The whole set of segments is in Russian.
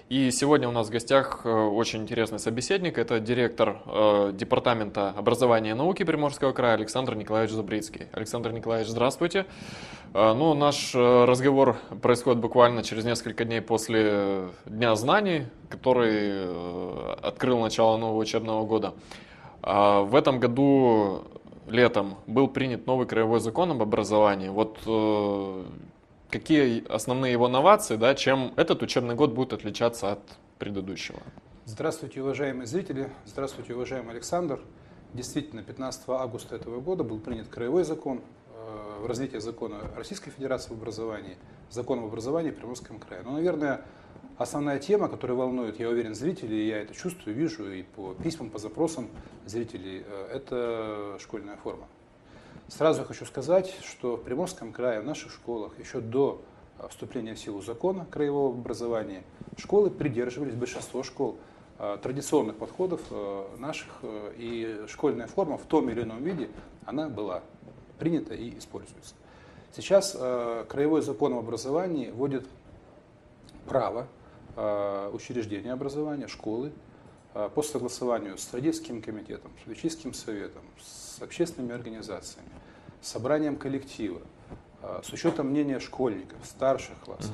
И сегодня у нас в гостях очень интересный собеседник. Это директор Департамента образования и науки Приморского края Александр Николаевич Зубрицкий. Александр Николаевич, здравствуйте. Ну, наш разговор происходит буквально через несколько дней после Дня знаний, который открыл начало нового учебного года. В этом году летом был принят новый краевой закон об образовании. Вот какие основные его новации, да, чем этот учебный год будет отличаться от предыдущего? Здравствуйте, уважаемые зрители. Здравствуйте, уважаемый Александр. Действительно, 15 августа этого года был принят краевой закон в развитии закона Российской Федерации об образовании, закон об образовании в Приморском крае. Но, наверное, основная тема, которая волнует, я уверен, зрителей, я это чувствую, вижу и по письмам, по запросам зрителей, это школьная форма. Сразу хочу сказать, что в Приморском крае, в наших школах, еще до вступления в силу закона краевого образования, школы придерживались, большинство школ, традиционных подходов наших, и школьная форма в том или ином виде, она была принята и используется. Сейчас краевой закон об образовании вводит право учреждения образования, школы, по согласованию с родительским комитетом, с учительским советом, с общественными организациями, с собранием коллектива, с учетом мнения школьников, старших классов,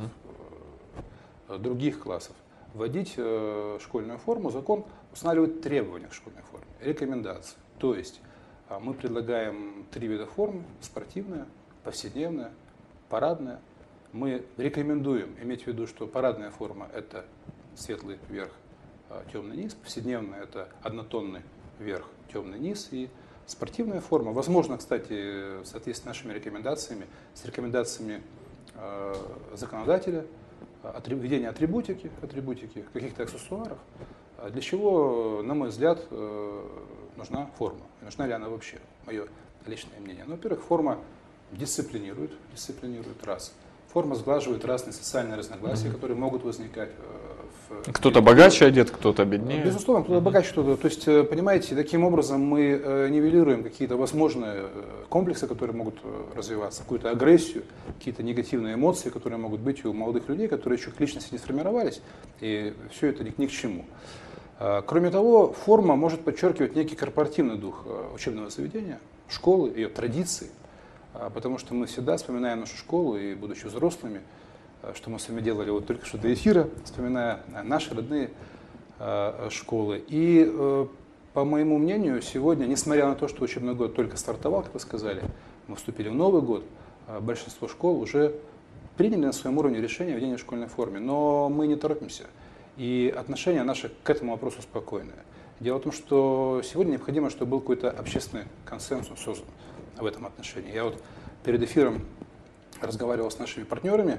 других классов, вводить школьную форму. Закон устанавливает требования к школьной форме, рекомендации. То есть мы предлагаем 3 вида формы: спортивная, повседневная, парадная. Мы рекомендуем иметь в виду, что парадная форма – это светлый верх, темный низ, повседневная – это однотонный верх, темный низ, и спортивная форма, возможно, кстати, в соответствии с нашими рекомендациями, с рекомендациями законодателя, введение атрибутики, каких-то аксессуаров, для чего, на мой взгляд, нужна форма. Нужна ли она вообще, мое личное мнение. Ну, во-первых, форма дисциплинирует раз. Форма сглаживает разные социальные разногласия, которые могут возникать. Кто-то богаче одет, кто-то беднее. Безусловно, кто-то богаче, кто-то. То есть, понимаете, таким образом мы нивелируем какие-то возможные комплексы, которые могут развиваться, какую-то агрессию, какие-то негативные эмоции, которые могут быть у молодых людей, которые еще к личности не сформировались, и все это ни к чему. Кроме того, форма может подчеркивать некий корпоративный дух учебного заведения, школы, ее традиции. Потому что мы всегда вспоминаем нашу школу, и будучи взрослыми, что мы с вами делали вот только что до эфира, вспоминая наши родные школы. И, по моему мнению, сегодня, несмотря на то, что учебный год только стартовал, как вы сказали, мы вступили в Новый год, большинство школ уже приняли на своем уровне решение о введении в школьной форме. Но мы не торопимся, и отношение наше к этому вопросу спокойное. Дело в том, что сегодня необходимо, чтобы был какой-то общественный консенсус создан в этом отношении. Я вот перед эфиром разговаривал с нашими партнерами,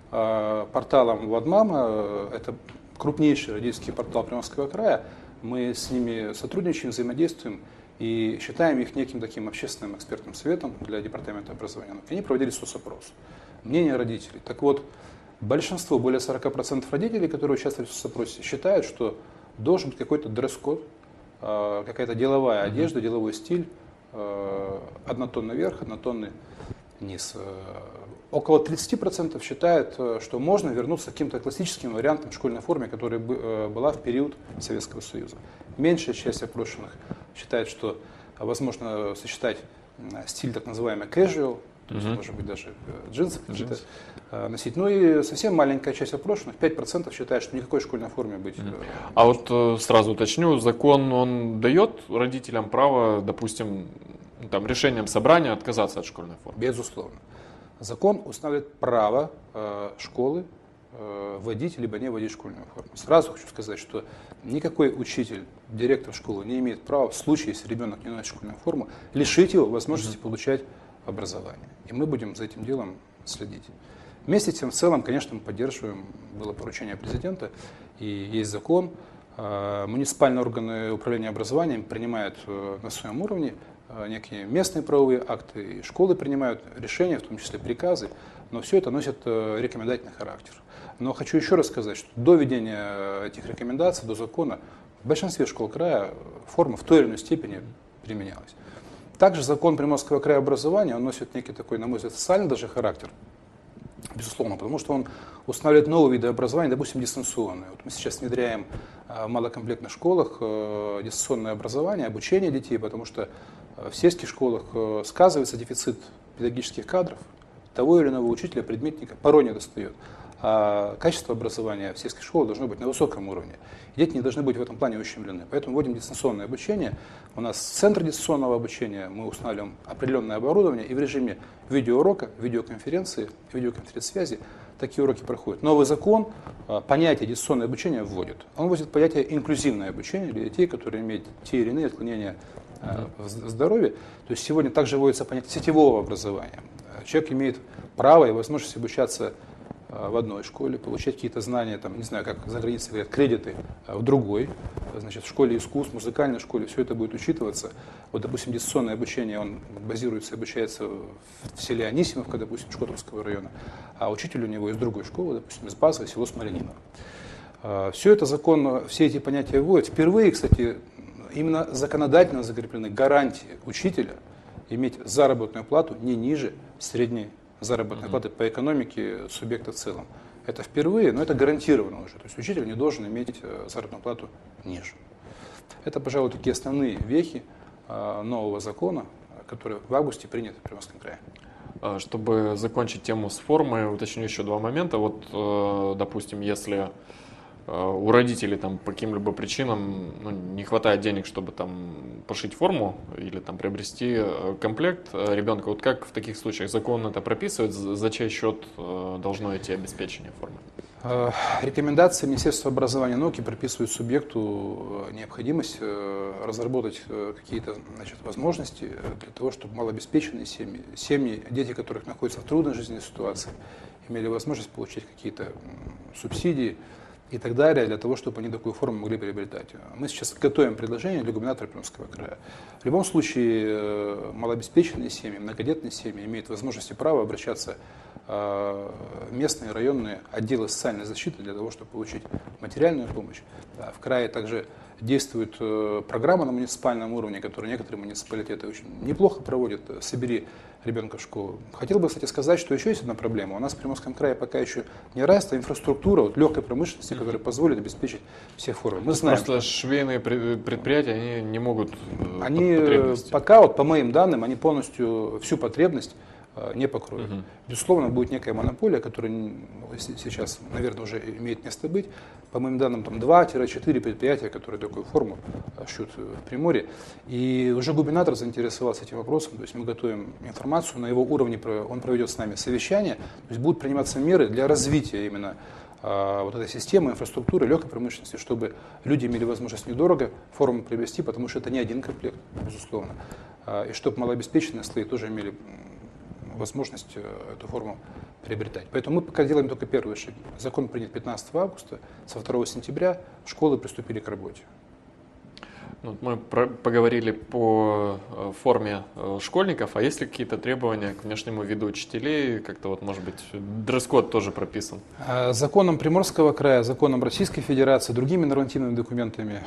порталом Владмама, это крупнейший родительский портал Приморского края. Мы с ними сотрудничаем, взаимодействуем и считаем их неким таким общественным экспертным советом для Департамента образования и науки. Они проводили соцопрос, мнение родителей. Так вот, большинство, более 40% родителей, которые участвовали в соцопросе, считают, что должен быть какой-то дресс-код, какая-то деловая одежда, деловой стиль, однотонный верх, однотонный низ. Около 30% считают, что можно вернуться к каким-то классическим вариантам школьной формы, которая была в период Советского Союза. Меньшая часть опрошенных считает, что возможно сочетать стиль так называемый casual, то есть, может быть, даже джинсы какие-то носить. Ну и совсем маленькая часть опрошенных, 5% считает, что никакой школьной форме быть. А вот сразу уточню, закон, он дает родителям право, допустим, там, решением собрания отказаться от школьной формы? Безусловно. Закон устанавливает право школы вводить либо не вводить школьную форму. Сразу хочу сказать, что никакой учитель, директор школы не имеет права, в случае, если ребенок не носит школьную форму, лишить его возможности получать образование. И мы будем за этим делом следить. Вместе с тем, в целом, конечно, мы поддерживаем, было поручение президента, и есть закон. Муниципальные органы управления образованием принимают на своем уровне некие местные правовые акты, и школы принимают решения, в том числе приказы, но все это носит рекомендательный характер. Но хочу еще раз сказать, что до введения этих рекомендаций, до закона, в большинстве школ края форма в той или иной степени применялась. Также закон Приморского края образования, он носит некий такой, на мой взгляд, социальный даже характер. Безусловно, потому что он устанавливает новые виды образования, допустим, дистанционное. Вот мы сейчас внедряем в малокомплектных школах дистанционное образование, обучение детей, потому что в сельских школах сказывается дефицит педагогических кадров, того или иного учителя, предметника порой не достает. А качество образования в сельских школах должно быть на высоком уровне. Дети не должны быть в этом плане ущемлены. Поэтому вводим дистанционное обучение. У нас центр дистанционного обучения, мы устанавливаем определенное оборудование, и в режиме видеоурока, видеоконференции, видеоконференц-связи такие уроки проходят. Новый закон понятие дистанционное обучение вводит. Он вводит понятие инклюзивное обучение для детей, которые имеют те или иные отклонения в здоровье. То есть сегодня также вводится понятие сетевого образования. Человек имеет право и возможность обучаться в одной школе, получать какие-то знания, там, не знаю, как за границей говорят, кредиты в другой, значит, в школе искусств, музыкальной школе, все это будет учитываться. Вот, допустим, дистанционное обучение, он базируется, обучается в селе Анисимовка, допустим, Шкотовского района, а учитель у него из другой школы, допустим, из базового, село Смоляниново. Все это закон, все эти понятия вводят. Впервые, кстати, именно законодательно закреплены гарантии учителя иметь заработную плату не ниже средней заработной платы по экономике субъекта в целом. Это впервые, но это гарантированно уже. То есть учитель не должен иметь заработную плату ниже. Это, пожалуй, такие основные вехи нового закона, который в августе принят в Приморском крае. Чтобы закончить тему с формой, уточню еще два момента. Вот, допустим, если у родителей там по каким-либо причинам не хватает денег, чтобы там пошить форму или там приобрести комплект ребенка, вот как в таких случаях закон это прописывает, за чей счет должно идти обеспечение формы? Рекомендации Министерства образования и науки прописывают субъекту необходимость разработать какие-то, значит, возможности для того, чтобы малообеспеченные семьи, дети которых находятся в трудной жизненной ситуации, имели возможность получить какие-то субсидии и так далее, для того, чтобы они такую форму могли приобретать. Мы сейчас готовим предложение для губернатора Приморского края. В любом случае, малообеспеченные семьи, многодетные семьи имеют возможность и право обращаться в местные районные отделы социальной защиты для того, чтобы получить материальную помощь. В крае также действует программа на муниципальном уровне, которую некоторые муниципалитеты очень неплохо проводят. «Собери ребенка в школу». Хотел бы, кстати, сказать, что еще есть одна проблема. У нас в Приморском крае пока еще не развита инфраструктура вот, легкой промышленности, которая позволит обеспечить все формы. Мы знаем, просто швейные предприятия, они не могут потребности. Пока, вот, по моим данным, они полностью всю потребность не покроют. Безусловно, будет некая монополия, которая сейчас, наверное, уже имеет место быть. По моим данным, там 2-4 предприятия, которые такую форму шьют в Приморье. И уже губернатор заинтересовался этим вопросом. То есть мы готовим информацию, на его уровне он проведет с нами совещание. То есть будут приниматься меры для развития именно вот этой системы, инфраструктуры, легкой промышленности, чтобы люди имели возможность недорого форму приобрести, потому что это не один комплект, безусловно. И чтобы малообеспеченные слои тоже имели возможность эту форму приобретать. Поэтому мы пока делаем только первые шаги. Закон принят 15 августа, со 2 сентября школы приступили к работе. Мы поговорили по форме школьников, а есть ли какие-то требования к внешнему виду учителей? Как-то вот, может быть, дресс-код тоже прописан? Законом Приморского края, законом Российской Федерации, другими нормативными документами,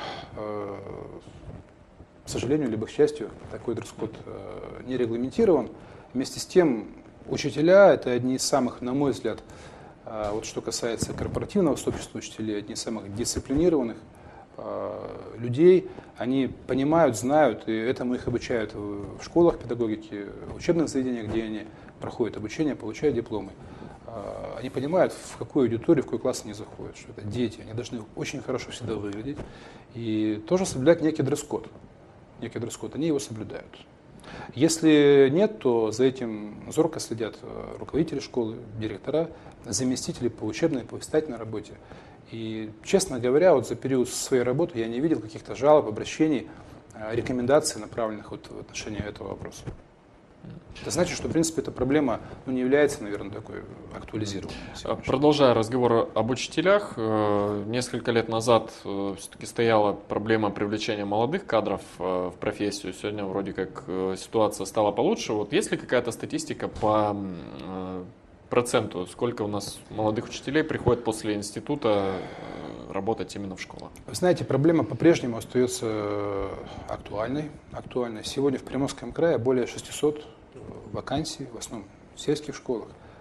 к сожалению, либо к счастью, такой дресс-код не регламентирован. Вместе с тем, учителя – это одни из самых, на мой взгляд, вот что касается корпоративного сообщества учителей, одни из самых дисциплинированных людей. Они понимают, знают, и этому их обучают в школах педагогики, в учебных заведениях, где они проходят обучение, получают дипломы. Они понимают, в какую аудиторию, в какой класс они заходят, что это дети, они должны очень хорошо всегда выглядеть и тоже соблюдать некий дресс-код. Они его соблюдают. Если нет, то за этим зорко следят руководители школы, директора, заместители по учебной, по воспитательной работе. И, честно говоря, вот за период своей работы я не видел каких-то жалоб, обращений, рекомендаций, направленных вот в отношении этого вопроса. Это значит, что, в принципе, эта проблема не является, наверное, такой актуализированной. Продолжая разговор об учителях, несколько лет назад все-таки стояла проблема привлечения молодых кадров в профессию. Сегодня вроде как ситуация стала получше. Вот есть ли какая-то статистика по проценту, сколько у нас молодых учителей приходят после института работать именно в школах? Вы знаете, проблема по-прежнему остается актуальной. Сегодня в Приморском крае более 600 вакансий, в основном в сельских школах.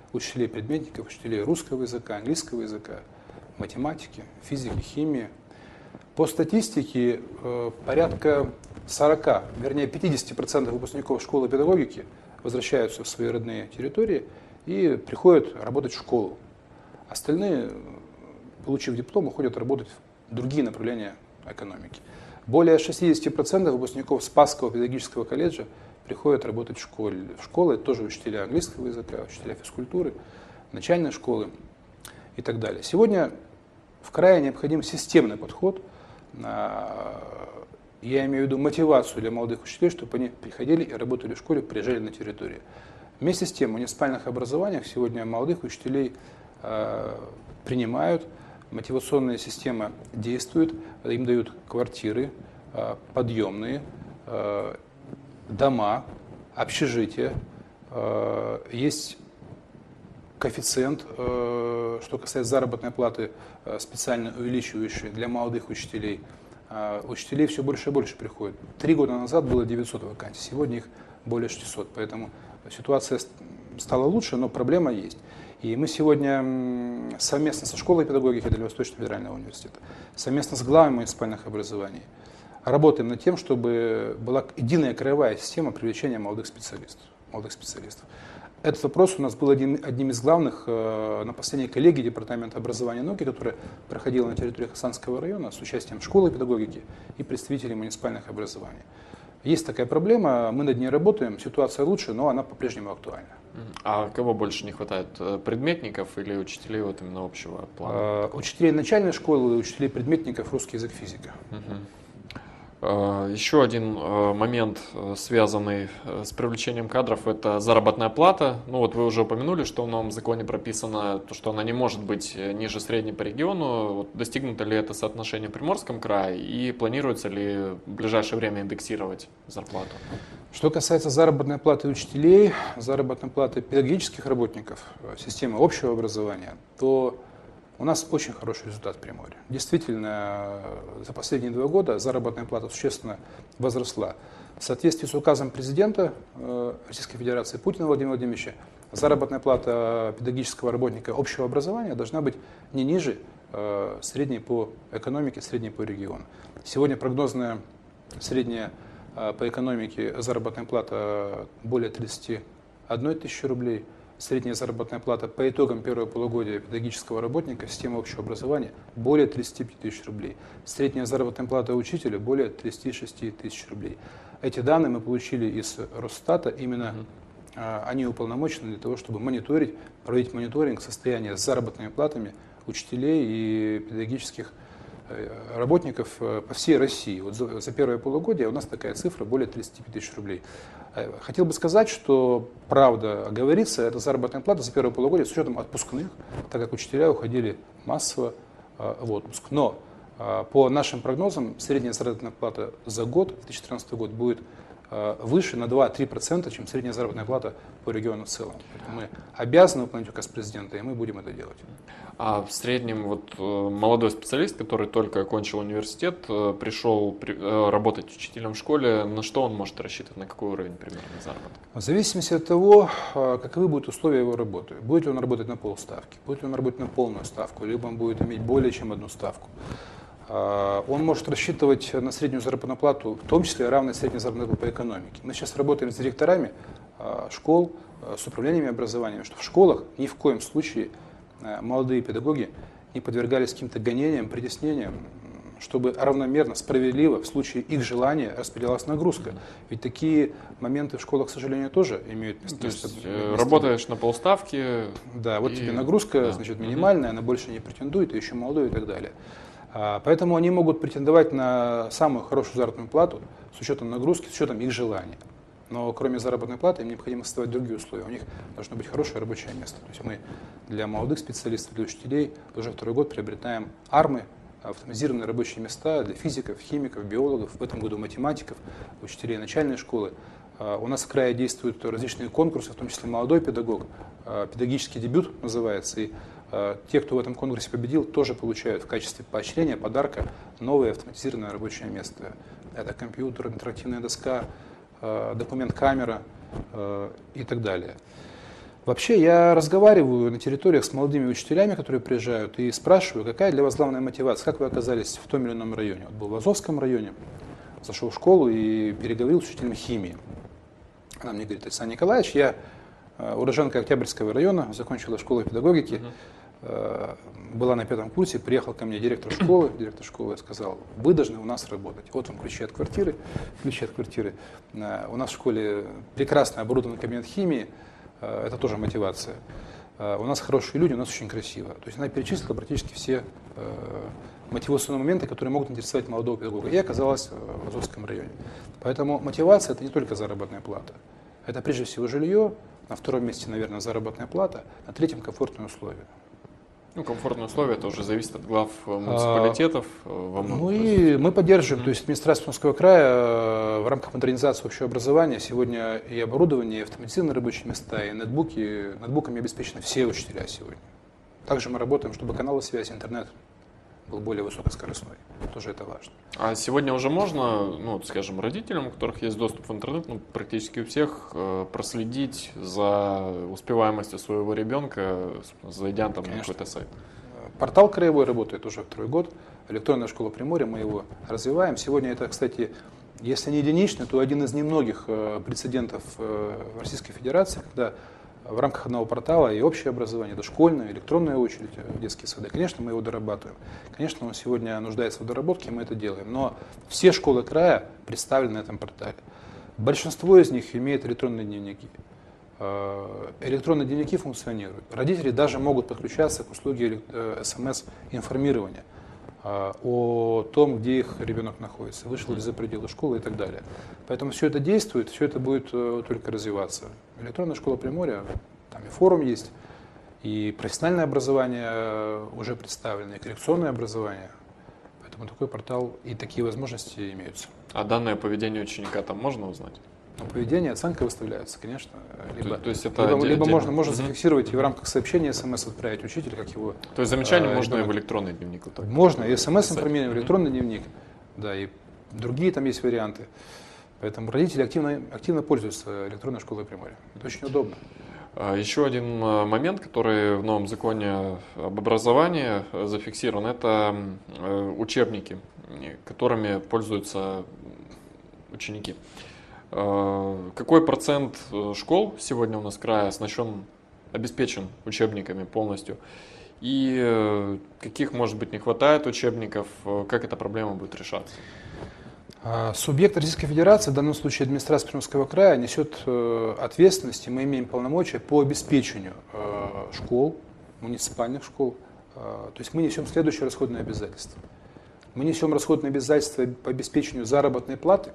учителей-предметников, учителей русского языка, английского языка, математики, физики, химии. По статистике порядка 40, вернее 50% выпускников школы педагогики возвращаются в свои родные территории и приходят работать в школу. Остальные, получив диплом, уходят работать в другие направления экономики. Более 60% выпускников Спасского педагогического колледжа приходят работать в школе. В школы это тоже учителя английского языка, учителя физкультуры, начальной школы и так далее. Сегодня в крае необходим системный подход, я имею в виду мотивацию для молодых учителей, чтобы они приходили и работали в школе, приезжали на территорию. Вместе с тем в муниципальных образованиях сегодня молодых учителей принимают, мотивационная система действует, им дают квартиры, подъемные, дома, общежития, есть коэффициент, что касается заработной платы, специально увеличивающий для молодых учителей. Учителей все больше и больше приходит. 3 года назад было 900 вакансий, сегодня их более 600, поэтому ситуация стала лучше, но проблема есть. И мы сегодня совместно со школой педагогики Дальневосточного федерального университета, совместно с главами муниципальных образований работаем над тем, чтобы была единая краевая система привлечения молодых специалистов. Этот вопрос у нас был одним из главных на последней коллегии Департамента образования и науки, которая проходила на территории Хасанского района с участием школы педагогики и представителей муниципальных образований. Есть такая проблема, мы над ней работаем, ситуация лучше, но она по-прежнему актуальна. А кого больше не хватает, предметников или учителей вот именно общего плана? Учителей начальной школы, учителей предметников, русский язык, физика. Еще один момент, связанный с привлечением кадров, это заработная плата. Ну вот вы уже упомянули, что в новом законе прописано, что она не может быть ниже средней по региону. Вот достигнуто ли это соотношение в Приморском крае и планируется ли в ближайшее время индексировать зарплату? Что касается заработной платы учителей, заработной платы педагогических работников системы общего образования, то у нас очень хороший результат в Приморье. Действительно, за последние 2 года заработная плата существенно возросла. В соответствии с указом президента Российской Федерации Путина Владимира Владимировича, заработная плата педагогического работника общего образования должна быть не ниже средней по экономике, средней по региону. Сегодня прогнозная средняя по экономике заработная плата более 31 тысячи рублей. Средняя заработная плата по итогам первого полугодия педагогического работника системы общего образования более 35 тысяч рублей. Средняя заработная плата учителя более 36 тысяч рублей. Эти данные мы получили из Росстата. Именно они уполномочены для того, чтобы проводить мониторинг состояния с заработными платами учителей и педагогических работников по всей России. Вот за первое полугодие у нас такая цифра более 35 тысяч рублей. Хотел бы сказать, что правда говорится, это заработная плата за первое полугодие с учетом отпускных, так как учителя уходили массово в отпуск. Но по нашим прогнозам средняя заработная плата за год, 2014 год, будет выше на 2-3%, чем средняя заработная плата по региону в целом. Поэтому мы обязаны выполнять указ президента, и мы будем это делать. А в среднем вот молодой специалист, который только окончил университет, пришел работать учителем в школе, на что он может рассчитывать, на какой уровень примерно заработка? В зависимости от того, каковы будут условия его работы. Будет ли он работать на полставки, будет ли он работать на полную ставку, либо он будет иметь более чем одну ставку. Он может рассчитывать на среднюю заработную плату, в том числе равной средней заработной плате по экономике. Мы сейчас работаем с директорами школ, с управлениями образования, что в школах ни в коем случае молодые педагоги не подвергались каким-то гонениям, притеснениям, чтобы равномерно, справедливо, в случае их желания распределялась нагрузка. Ведь такие моменты в школах, к сожалению, тоже имеют место. То есть работаешь на полставки. Да, вот тебе нагрузка, значит, минимальная, она больше не претендует, ты еще молодой и так далее. Поэтому они могут претендовать на самую хорошую заработную плату с учетом нагрузки, с учетом их желания. Но кроме заработной платы им необходимо создавать другие условия. У них должно быть хорошее рабочее место. То есть мы для молодых специалистов, для учителей уже 2-й год приобретаем АРМы, автоматизированные рабочие места для физиков, химиков, биологов, в этом году математиков, учителей начальной школы. У нас в крае действуют различные конкурсы, в том числе молодой педагог, педагогический дебют называется. И те, кто в этом конкурсе победил, тоже получают в качестве поощрения, подарка новое автоматизированное рабочее место. Это компьютер, интерактивная доска, документ-камера и так далее. Вообще, я разговариваю на территориях с молодыми учителями, которые приезжают, и спрашиваю, какая для вас главная мотивация, как вы оказались в том или ином районе. Вот был в Азовском районе, зашел в школу и переговорил с учителем химии. Она мне говорит: Александр Николаевич, я уроженка Октябрьского района, закончила школу педагогики, была на 5 курсе, приехал ко мне директор школы сказал: вы должны у нас работать. Вот вам ключи от квартиры. У нас в школе прекрасно оборудованный кабинет химии, это тоже мотивация. У нас хорошие люди, у нас очень красиво. То есть она перечислила практически все мотивационные моменты, которые могут интересовать молодого педагога. И оказалась в Азовском районе. Поэтому мотивация – это не только заработная плата. Это прежде всего жилье, на втором месте, наверное, заработная плата, на третьем – комфортные условия. Ну, комфортные условия тоже зависят от глав муниципалитетов. Ну и мы поддерживаем, то есть администрация Пермского края в рамках модернизации общего образования сегодня и оборудование, и автоматизированные рабочие места, и ноутбуками обеспечены все учителя сегодня. Также мы работаем, чтобы каналы связи, интернет был более высокоскоростной. Тоже это важно. А сегодня уже можно, ну, скажем, родителям, у которых есть доступ в интернет, ну, практически у всех, проследить за успеваемостью своего ребенка, зайдя там на какой-то сайт? Портал краевой работает уже второй год. Электронная школа Приморья, мы его развиваем. Сегодня это, кстати, если не единичный, то один из немногих прецедентов в Российской Федерации, когда в рамках одного портала и общее образование, дошкольная, электронная очередь, детские сады. Конечно, мы его дорабатываем. Конечно, он сегодня нуждается в доработке, и мы это делаем. Но все школы края представлены на этом портале. Большинство из них имеет электронные дневники. Электронные дневники функционируют. Родители даже могут подключаться к услуге СМС-информирования о том, где их ребенок находится, вышел ли за пределы школы и так далее. Поэтому все это действует, все это будет только развиваться. Электронная школа Приморья, там и форум есть, и профессиональное образование уже представлено, и коррекционное образование. Поэтому такой портал и такие возможности имеются. А данное поведение ученика там можно узнать? Но поведение, оценка выставляется, конечно. То есть это либо можно зафиксировать и в рамках сообщения СМС отправить учителю, как его. То есть замечание можно и в электронный дневник? Вот можно, и СМС-информирование, в электронный дневник. Да, и другие там есть варианты. Поэтому родители активно пользуются электронной школой Приморья. Это очень удобно. Еще один момент, который в новом законе об образовании зафиксирован, это учебники, которыми пользуются ученики. Какой процент школ сегодня у нас в крае обеспечен учебниками полностью? И каких, может быть, не хватает учебников? Как эта проблема будет решаться? Субъект Российской Федерации, в данном случае администрация Пермского края, несет ответственность, и мы имеем полномочия по обеспечению школ, муниципальных школ. То есть мы несем следующее расходное обязательство. Мы несем расходное обязательство по обеспечению заработной платы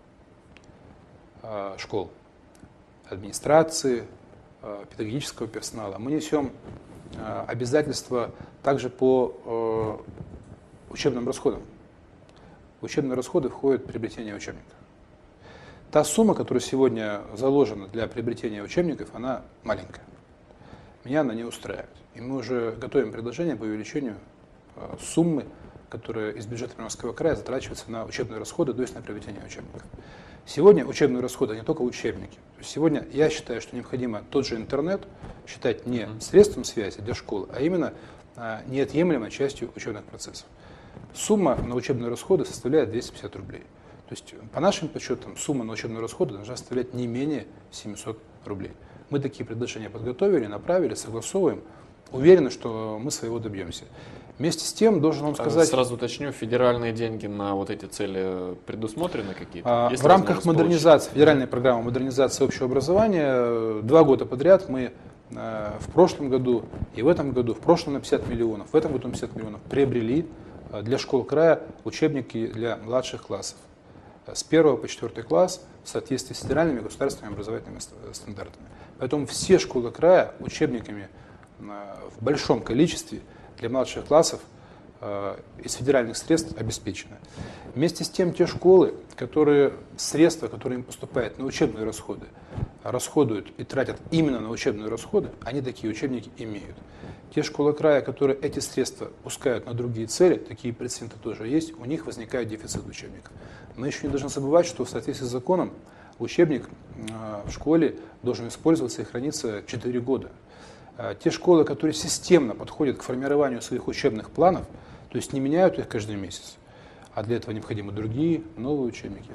школ, администрации, педагогического персонала. Мы несем обязательства также по учебным расходам. В учебные расходы входит приобретение учебников. Та сумма, которая сегодня заложена для приобретения учебников, она маленькая. Меня она не устраивает. И мы уже готовим предложение по увеличению суммы, которая из бюджета Приморского края затрачивается на учебные расходы, то есть на приобретение учебников. Сегодня учебные расходы не только учебники. Сегодня я считаю, что необходимо тот же интернет считать не средством связи для школы, а именно неотъемлемой частью учебных процессов. Сумма на учебные расходы составляет 250 рублей. То есть по нашим подсчетам сумма на учебные расходы должна составлять не менее 700 рублей. Мы такие предложения подготовили, направили, согласовываем. Уверены, что мы своего добьемся. Вместе с тем, должен вам сказать... Сразу уточню, федеральные деньги на вот эти цели предусмотрены какие-то? В рамках модернизации, федеральной программы модернизации общего образования 2 года подряд мы в прошлом году и в этом году, в прошлом на 50 миллионов, в этом году на 50 миллионов приобрели для школ края учебники для младших классов. С 1 по 4 класс в соответствии с федеральными и государственными образовательными стандартами. Поэтому все школы края учебниками в большом количестве для младших классов из федеральных средств обеспечены. Вместе с тем, те школы, средства, которые им поступают на учебные расходы, расходуют и тратят именно на учебные расходы, они такие учебники имеют. Те школы края, которые эти средства пускают на другие цели, такие прецеденты тоже есть, у них возникает дефицит учебников. Мы еще не должны забывать, что в соответствии с законом учебник в школе должен использоваться и храниться 4 года. Те школы, которые системно подходят к формированию своих учебных планов, то есть не меняют их каждый месяц, а для этого необходимы другие, новые учебники,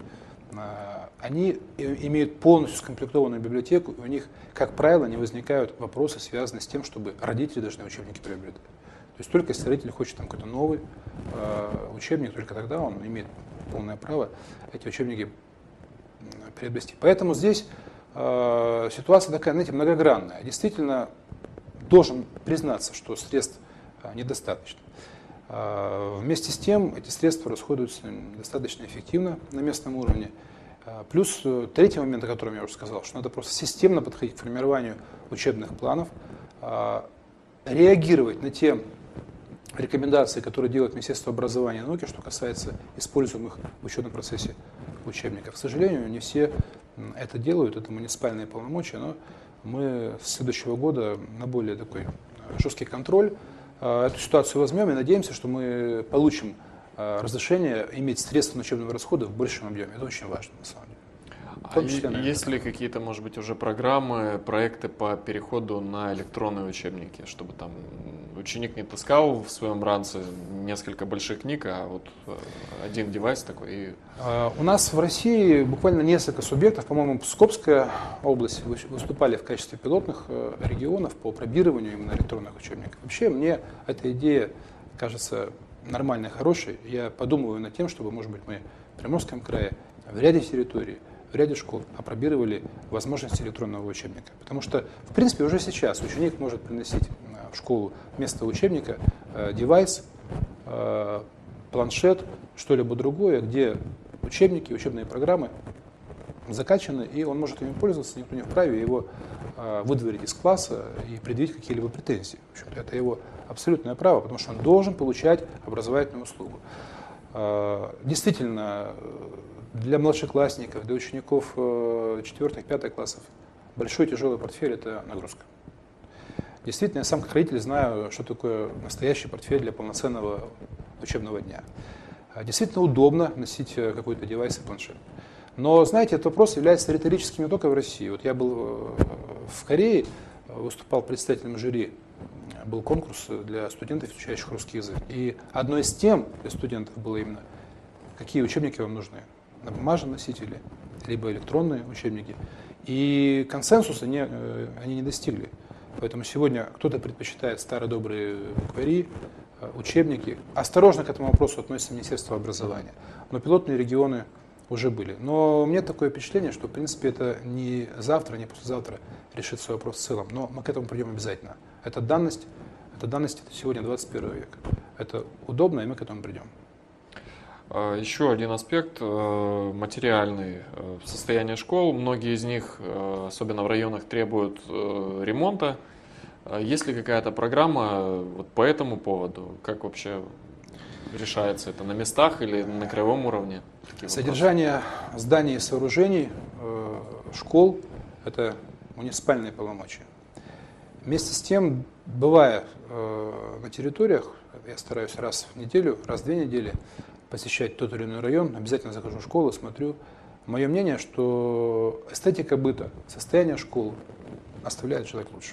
они имеют полностью скомплектованную библиотеку, и у них, как правило, не возникают вопросы, связанные с тем, чтобы родители должны учебники приобретать. То есть только если родитель хочет там какой-то новый учебник, только тогда он имеет полное право эти учебники приобрести. Поэтому здесь ситуация такая, знаете, многогранная. Действительно, должен признаться, что средств недостаточно. Вместе с тем, эти средства расходуются достаточно эффективно на местном уровне. Плюс третий момент, о котором я уже сказал, что надо просто системно подходить к формированию учебных планов, реагировать на те рекомендации, которые делает Министерство образования и науки, что касается используемых в учебном процессе учебников. К сожалению, не все это делают, это муниципальные полномочия, но мы с следующего года на более такой жесткий контроль эту ситуацию возьмем и надеемся, что мы получим разрешение иметь средства на учебного расхода в большем объеме. Это очень важно, на самом деле. Есть ли какие-то, может быть, уже программы, проекты по переходу на электронные учебники, чтобы там ученик не таскал в своем ранце несколько больших книг, а вот один девайс такой? У нас в России буквально несколько субъектов, по-моему, Псковская область выступали в качестве пилотных регионов по пробированию именно электронных учебников. Вообще мне эта идея кажется нормальной, хорошей. Я подумываю над тем, чтобы, может быть, мы в Приморском крае в ряде территорий, в ряде школ опробировали возможность электронного учебника. Потому что, в принципе, уже сейчас ученик может приносить в школу вместо учебника девайс, планшет, что-либо другое, где учебники, учебные программы закачаны, и он может ими пользоваться, никто не вправе его выдворить из класса и предъявить какие-либо претензии. В общем-то, это его абсолютное право, потому что он должен получать образовательную услугу. Действительно, для младшеклассников, для учеников 4-5 классов большой тяжелый портфель – это нагрузка. Действительно, я сам как родитель знаю, что такое настоящий портфель для полноценного учебного дня. Действительно удобно носить какой-то девайс и планшет. Но, знаете, этот вопрос является риторическим не только в России. Вот я был в Корее, выступал представителем жюри, был конкурс для студентов, изучающих русский язык. И одной из тем для студентов было именно, какие учебники вам нужны. На бумажном носителе, либо электронные учебники. И консенсуса они не достигли. Поэтому сегодня кто-то предпочитает старые добрые буквари, учебники. Осторожно к этому вопросу относится Министерство образования. Но пилотные регионы уже были. Но у меня такое впечатление, что в принципе это не завтра, не послезавтра решится вопрос в целом. Но мы к этому придем обязательно. Это данность, это сегодня 21 век. Это удобно, и мы к этому придем. Еще один аспект материальный состояние школ. Многие из них, особенно в районах, требуют ремонта. Есть ли какая-то программа вот по этому поводу? Как вообще решается это на местах или на краевом уровне? Содержание зданий и сооружений школ – это муниципальные полномочия. Вместе с тем, бывая на территориях, я стараюсь раз в неделю, раз в 2 недели посещать тот или иной район, обязательно захожу в школу, смотрю. Мое мнение, что эстетика быта, состояние школ оставляет желать лучше.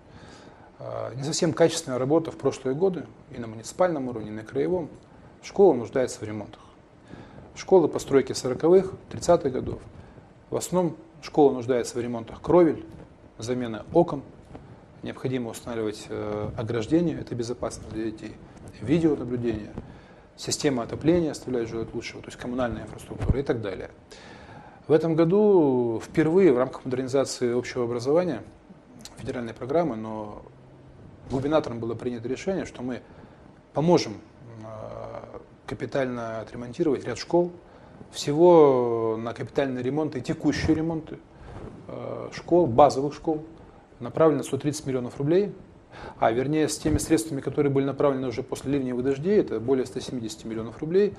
Не совсем качественная работа в прошлые годы и на муниципальном уровне, и на краевом. Школа нуждается в ремонтах. Школы постройки 40-х, 30-х годов. В основном школа нуждается в ремонтах кровель, замена окон. Необходимо устанавливать ограждение, это безопасно для детей. Видеонаблюдение. Система отопления оставляет желать лучшего, то есть коммунальная инфраструктура и так далее. В этом году впервые в рамках модернизации общего образования, федеральной программы, но губернатором было принято решение, что мы поможем капитально отремонтировать ряд школ. Всего на капитальные ремонты и текущие ремонты школ, базовых школ, направлено 130 миллионов рублей. Вернее, с теми средствами, которые были направлены уже после ливневых дождей, это более 170 миллионов рублей.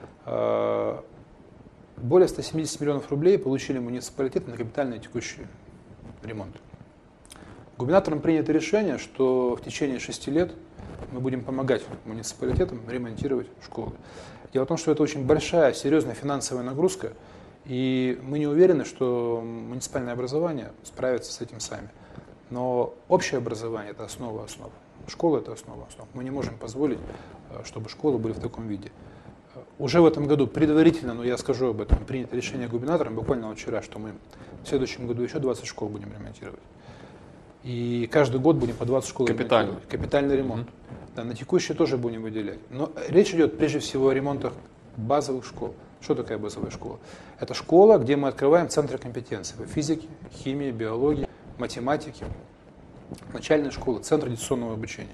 Более 170 миллионов рублей получили муниципалитеты на капитальные текущие ремонты. Губернатором принято решение, что в течение 6 лет мы будем помогать муниципалитетам ремонтировать школы. Дело в том, что это очень большая, серьезная финансовая нагрузка, И мы не уверены, что муниципальное образование справится с этим сами. Но общее образование – это основа основ. Школа – это основа основ. Мы не можем позволить, чтобы школы были в таком виде. Уже в этом году предварительно, но я скажу об этом, принято решение губернатором буквально вчера, что мы в следующем году еще 20 школ будем ремонтировать. И каждый год будем по 20 школ ремонтировать. Капитальный ремонт. Да, на текущие тоже будем выделять. Но речь идет прежде всего о ремонтах базовых школ. Что такое базовая школа? Это школа, где мы открываем центры компетенции по физике, химии, биологии, математике. Начальная школа, центр дистанционного обучения.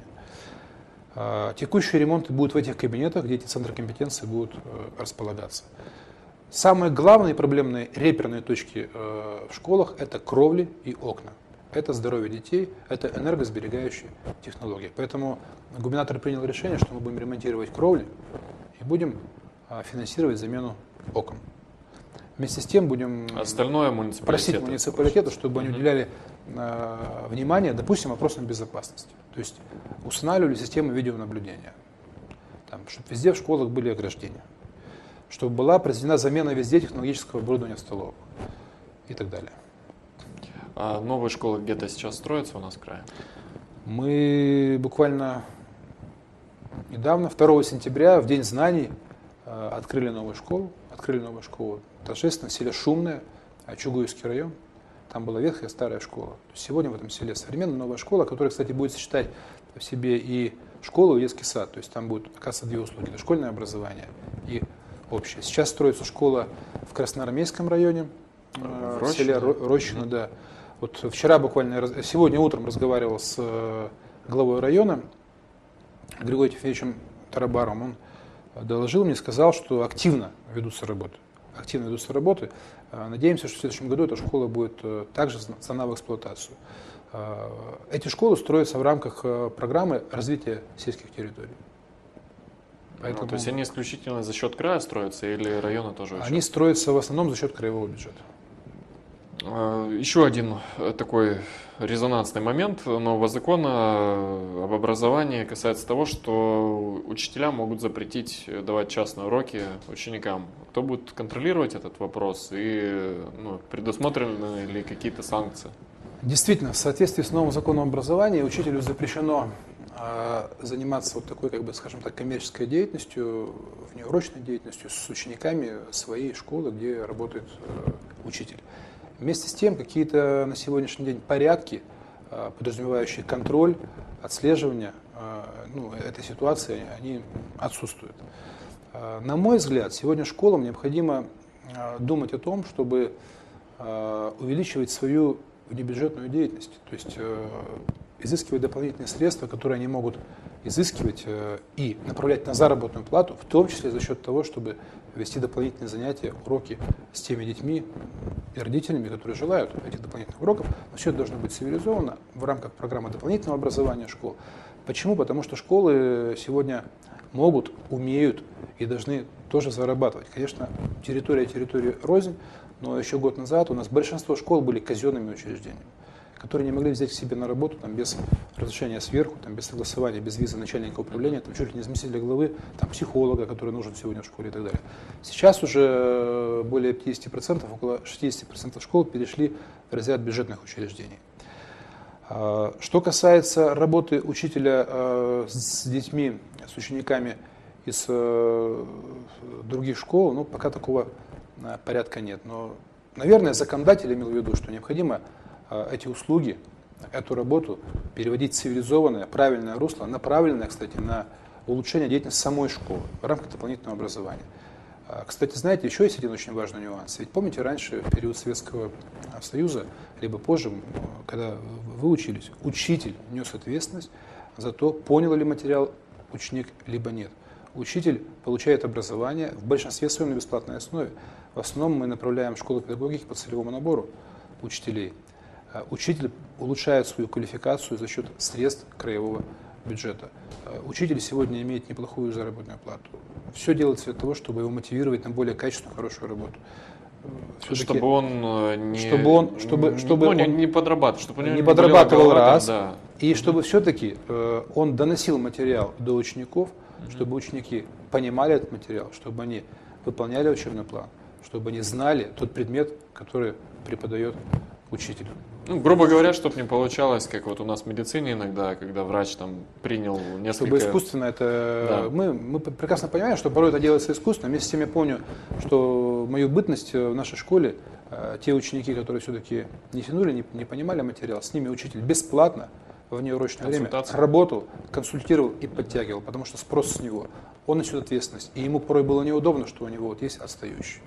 Текущие ремонты будут в этих кабинетах, где эти центры компетенции будут располагаться. Самые главные проблемные реперные точки в школах – это кровли и окна. Это здоровье детей, это энергосберегающие технологии. Поэтому губернатор принял решение, что мы будем ремонтировать кровли и будем финансировать замену окон. Вместе с тем будем просить муниципалитеты, чтобы они уделяли внимание, допустим, вопросам безопасности. То есть устанавливали системы видеонаблюдения, чтобы везде в школах были ограждения, чтобы была произведена замена везде технологического оборудования в столовых и так далее. А новые школы где-то сейчас строятся у нас в крае? Мы буквально недавно, 2 сентября, в День знаний, открыли новую школу. Торжественно в селе Шумное, Чугуевский район. Там была ветхая старая школа. Сегодня в этом селе современная новая школа, которая, кстати, будет сочетать в себе и школу, и детский сад. То есть там будут, оказывается, 2 услуги: дошкольное образование и общее. Сейчас строится школа в Красноармейском районе, в селе Рощино, да. Вот вчера буквально, сегодня утром разговаривал с главой района Григорием Тимофеевичем Тарабаровым. Он доложил мне, сказал, что активно ведутся работы. Надеемся, что в следующем году эта школа будет также сдана в эксплуатацию. Эти школы строятся в рамках программы развития сельских территорий. Поэтому... То есть они исключительно за счет края строятся или района тоже? Они строятся в основном за счет краевого бюджета. Еще один такой резонансный момент нового закона об образовании касается того, что учителя могут запретить давать частные уроки ученикам. Кто будет контролировать этот вопрос и предусмотрены ли какие-то санкции? Действительно, в соответствии с новым законом образования учителю запрещено заниматься вот такой, скажем так, коммерческой деятельностью, внеурочной деятельностью с учениками своей школы, где работает учитель. Вместе с тем, какие-то на сегодняшний день порядки, подразумевающие контроль, отслеживание этой ситуации, они отсутствуют. На мой взгляд, сегодня школам необходимо думать о том, чтобы увеличивать свою внебюджетную деятельность, то есть изыскивать дополнительные средства, которые они могут изыскивать и направлять на заработную плату, в том числе за счет того, чтобы вести дополнительные занятия, уроки с теми детьми и родителями, которые желают этих дополнительных уроков. Но все это должно быть цивилизовано в рамках программы дополнительного образования школ. Почему? Потому что школы сегодня могут, умеют и должны тоже зарабатывать. Конечно, территория рознь, но еще год назад у нас большинство школ были казенными учреждениями, которые не могли взять к себе на работу без разрешения сверху, без согласования, без визы начальника управления, чуть ли не заместителя главы, психолога, который нужен сегодня в школе и так далее. Сейчас уже более 50%, около 60% школ перешли в разряд бюджетных учреждений. Что касается работы учителя с детьми, с учениками из других школ, пока такого порядка нет. Но, наверное, законодатель имел в виду, что необходимо эти услуги, эту работу переводить в цивилизованное, правильное русло, направленное, кстати, на улучшение деятельности самой школы в рамках дополнительного образования. Кстати, знаете, еще есть один очень важный нюанс. Ведь помните, раньше, в период Советского Союза, либо позже, когда вы учились, учитель нес ответственность за то, понял ли материал ученик, либо нет. Учитель получает образование в большинстве своем на бесплатной основе. В основном мы направляем в школы педагогики по целевому набору учителей. Учитель улучшает свою квалификацию за счет средств краевого бюджета. Учитель сегодня имеет неплохую заработную плату. Все делается для того, чтобы его мотивировать на более качественную, хорошую работу. Чтобы он не подрабатывал, чтобы не подрабатывал раз, да. И чтобы все-таки он доносил материал до учеников, чтобы ученики понимали этот материал, чтобы они выполняли учебный план, чтобы они знали тот предмет, который преподает учитель. Ну, грубо говоря, чтобы не получалось, как вот у нас в медицине иногда, когда врач там принял несколько... Чтобы искусственно это... Да. Мы прекрасно понимаем, что порой это делается искусственно. Вместе с тем я помню, что мою бытность в нашей школе, те ученики, которые все-таки не тянули, не понимали материал, с ними учитель бесплатно в внеурочное время работал, консультировал и подтягивал, потому что спрос с него. Он несет ответственность. И ему порой было неудобно, что у него вот есть отстающий.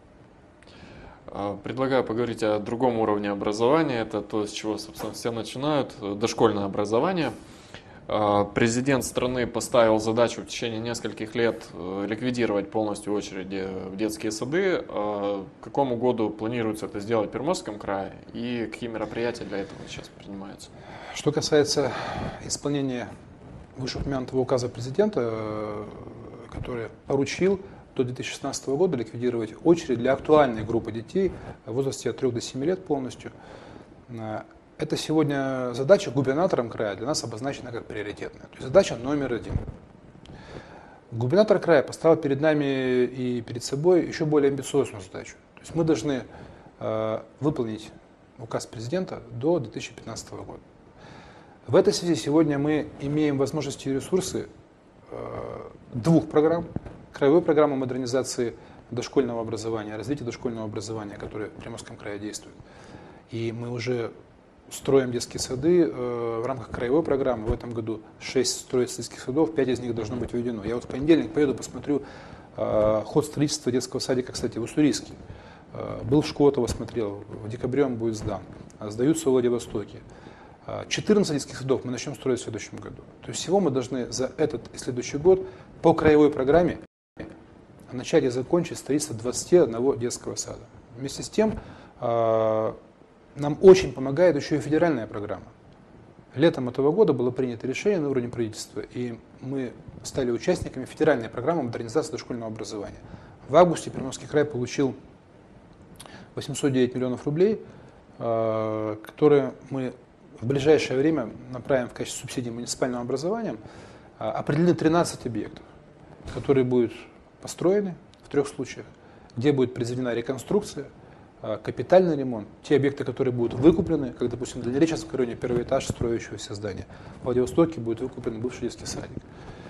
Предлагаю поговорить о другом уровне образования. Это то, с чего, собственно, все начинают. Дошкольное образование. Президент страны поставил задачу в течение нескольких лет ликвидировать полностью очереди в детские сады. К какому году планируется это сделать в Приморском крае? И какие мероприятия для этого сейчас принимаются? Что касается исполнения вышеупомянутого указа президента, который поручил до 2016 года ликвидировать очередь для актуальной группы детей в возрасте от 3 до 7 лет полностью. Это сегодня задача губернатором края для нас обозначена как приоритетная. То есть задача номер 1. Губернатор края поставил перед нами и перед собой еще более амбициозную задачу. То есть мы должны выполнить указ президента до 2015 года. В этой связи сегодня мы имеем возможности и ресурсы двух программ. Краевой программы модернизации дошкольного образования, развития дошкольного образования, которая в Приморском крае действует. И мы уже строим детские сады в рамках краевой программы. В этом году 6 строится детских садов, 5 из них должно быть введено. Я вот в понедельник поеду, посмотрю ход строительства детского садика, кстати, в Уссурийске. Был в Шкотово, смотрел, в декабре он будет сдан. Сдаются в Владивостоке. 14 детских садов мы начнем строить в следующем году. То есть всего мы должны за этот и следующий год по краевой программе начать и закончить строительство 21 детского сада. Вместе с тем нам очень помогает еще и федеральная программа. Летом этого года было принято решение на уровне правительства, и мы стали участниками федеральной программы модернизации дошкольного образования. В августе Приморский край получил 809 миллионов рублей, которые мы в ближайшее время направим в качестве субсидий муниципальным образованием. Определены 13 объектов, которые будут построены в 3 случаях, где будет произведена реконструкция, капитальный ремонт, те объекты, которые будут выкуплены, как, допустим, в Дальнереченском районе первый этаж строящегося здания, в Владивостоке будет выкуплен бывший детский садик.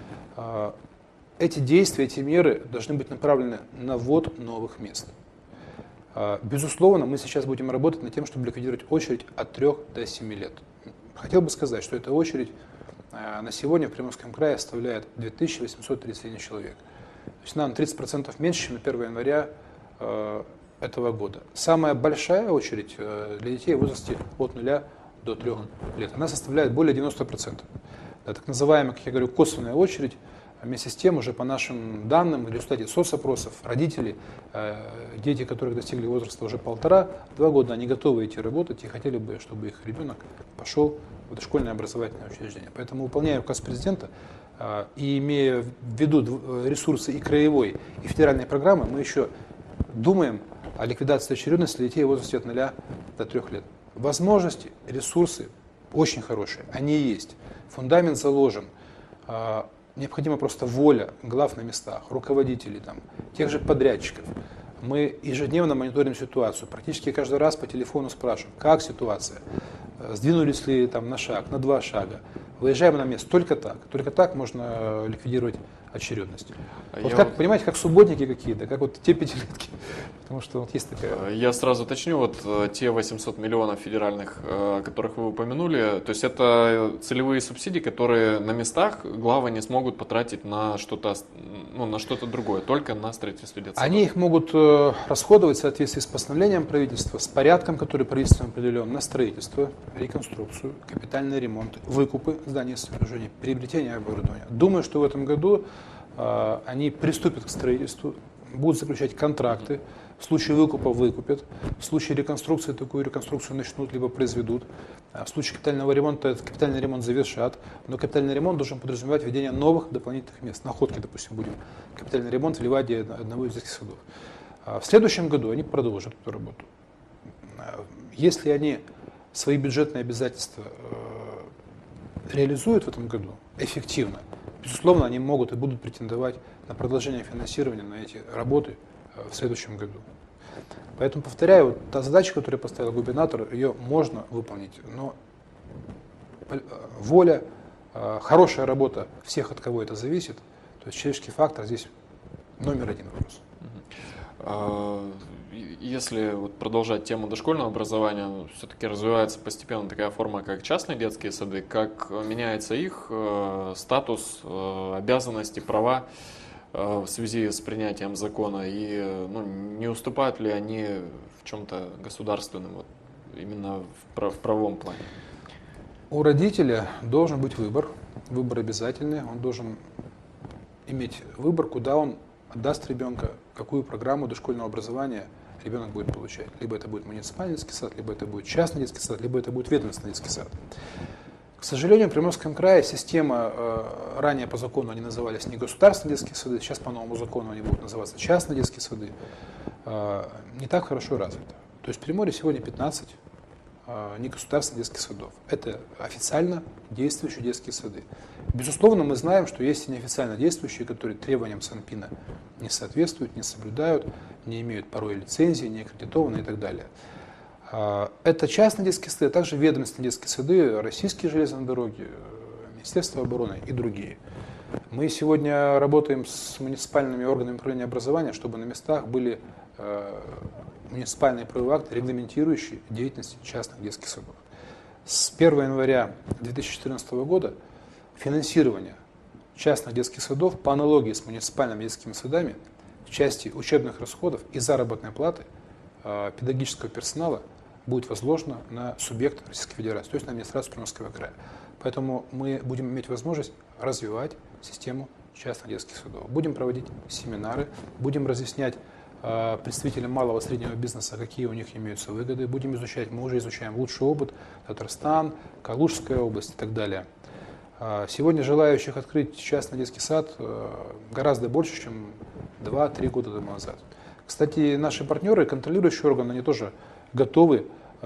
Эти действия, эти меры должны быть направлены на ввод новых мест. Безусловно, мы сейчас будем работать над тем, чтобы ликвидировать очередь от 3 до 7 лет. Хотел бы сказать, что эта очередь на сегодня в Приморском крае составляет 2831 человек. То есть нам 30% меньше, чем на 1 января этого года. Самая большая очередь для детей в возрасте от 0 до 3 лет, она составляет более 90%. Да, так называемая, как я говорю, косвенная очередь. Вместе с тем, уже по нашим данным, в результате соцопросов, родители, дети, которых достигли возраста уже 1,5-2 года, они готовы идти работать и хотели бы, чтобы их ребенок пошел в дошкольное образовательное учреждение. Поэтому, выполняя указ президента и имея в виду ресурсы и краевой, и федеральной программы, мы еще думаем о ликвидации очередности для детей в возрасте от 0 до 3 лет. Возможности, ресурсы очень хорошие, они есть. Фундамент заложен. Необходима просто воля глав на местах, руководителей, тех же подрядчиков. Мы ежедневно мониторим ситуацию, практически каждый раз по телефону спрашиваем, как ситуация, сдвинулись ли на шаг, на 2 шага. Выезжаем на место, только так можно ликвидировать очередность. Вот как, понимаете, как субботники какие-то, как вот те пятилетки, потому что вот есть такая... Я сразу уточню, вот те 800 миллионов федеральных, о которых вы упомянули, то есть это целевые субсидии, которые на местах главы не смогут потратить на что-то, на что-то другое, только на строительство детского. Они их могут расходовать в соответствии с постановлением правительства, с порядком, который правительством определен, на строительство, реконструкцию, капитальный ремонт, выкупы зданий и сооружений, приобретение оборудования. Думаю, что в этом году они приступят к строительству, будут заключать контракты, в случае выкупа выкупят, в случае реконструкции такую реконструкцию начнут либо произведут, в случае капитального ремонта этот капитальный ремонт завершат, но капитальный ремонт должен подразумевать введение новых дополнительных мест. На Ходке, допустим, будем капитальный ремонт в Ливаде одного из детских садов. В следующем году они продолжат эту работу. Если они свои бюджетные обязательства реализуют в этом году эффективно, безусловно, они могут и будут претендовать на продолжение финансирования на эти работы в следующем году. Поэтому, повторяю, вот та задача, которую поставил губернатор, ее можно выполнить, но воля, хорошая работа всех, от кого это зависит, то есть человеческий фактор здесь номер один вопрос. Если вот продолжать тему дошкольного образования, все-таки развивается постепенно такая форма, как частные детские сады. Как меняется их статус, обязанности, права в связи с принятием закона? И не уступают ли они в чем-то государственным, вот, именно в правовом плане? У родителя должен быть выбор. Выбор обязательный. Он должен иметь выбор, куда он отдаст ребенка, какую программу дошкольного образования ребенок будет получать. Либо это будет муниципальный детский сад, либо это будет частный детский сад, либо это будет ведомственный детский сад. К сожалению, в Приморском крае система, ранее по закону они назывались не государственные детские сады, сейчас по новому закону они будут называться частные детские сады, не так хорошо развита. То есть в Приморье сегодня 15 негосударственных детских садов. Это официально действующие детские сады. Безусловно, мы знаем, что есть и неофициально действующие, которые требованиям Санпина не соответствуют, не соблюдают, не имеют порой лицензии, не аккредитованы и так далее. Это частные детские сады, а также ведомственные детские сады, российские железные дороги, Министерство обороны и другие. Мы сегодня работаем с муниципальными органами управления образования, чтобы на местах были муниципальные правовые акты, регламентирующие деятельность частных детских садов. С 1 января 2014 года финансирование частных детских садов по аналогии с муниципальными детскими садами в части учебных расходов и заработной платы педагогического персонала будет возложено на субъект Российской Федерации, то есть на администрацию Приморского края. Поэтому мы будем иметь возможность развивать систему частных детских садов. Будем проводить семинары, будем разъяснять представителям малого и среднего бизнеса, какие у них имеются выгоды. Будем изучать, мы уже изучаем лучший опыт, Татарстан, Калужская область и так далее. Сегодня желающих открыть частный детский сад гораздо больше, чем 2-3 года тому назад. Кстати, наши партнеры, контролирующие органы, они тоже готовы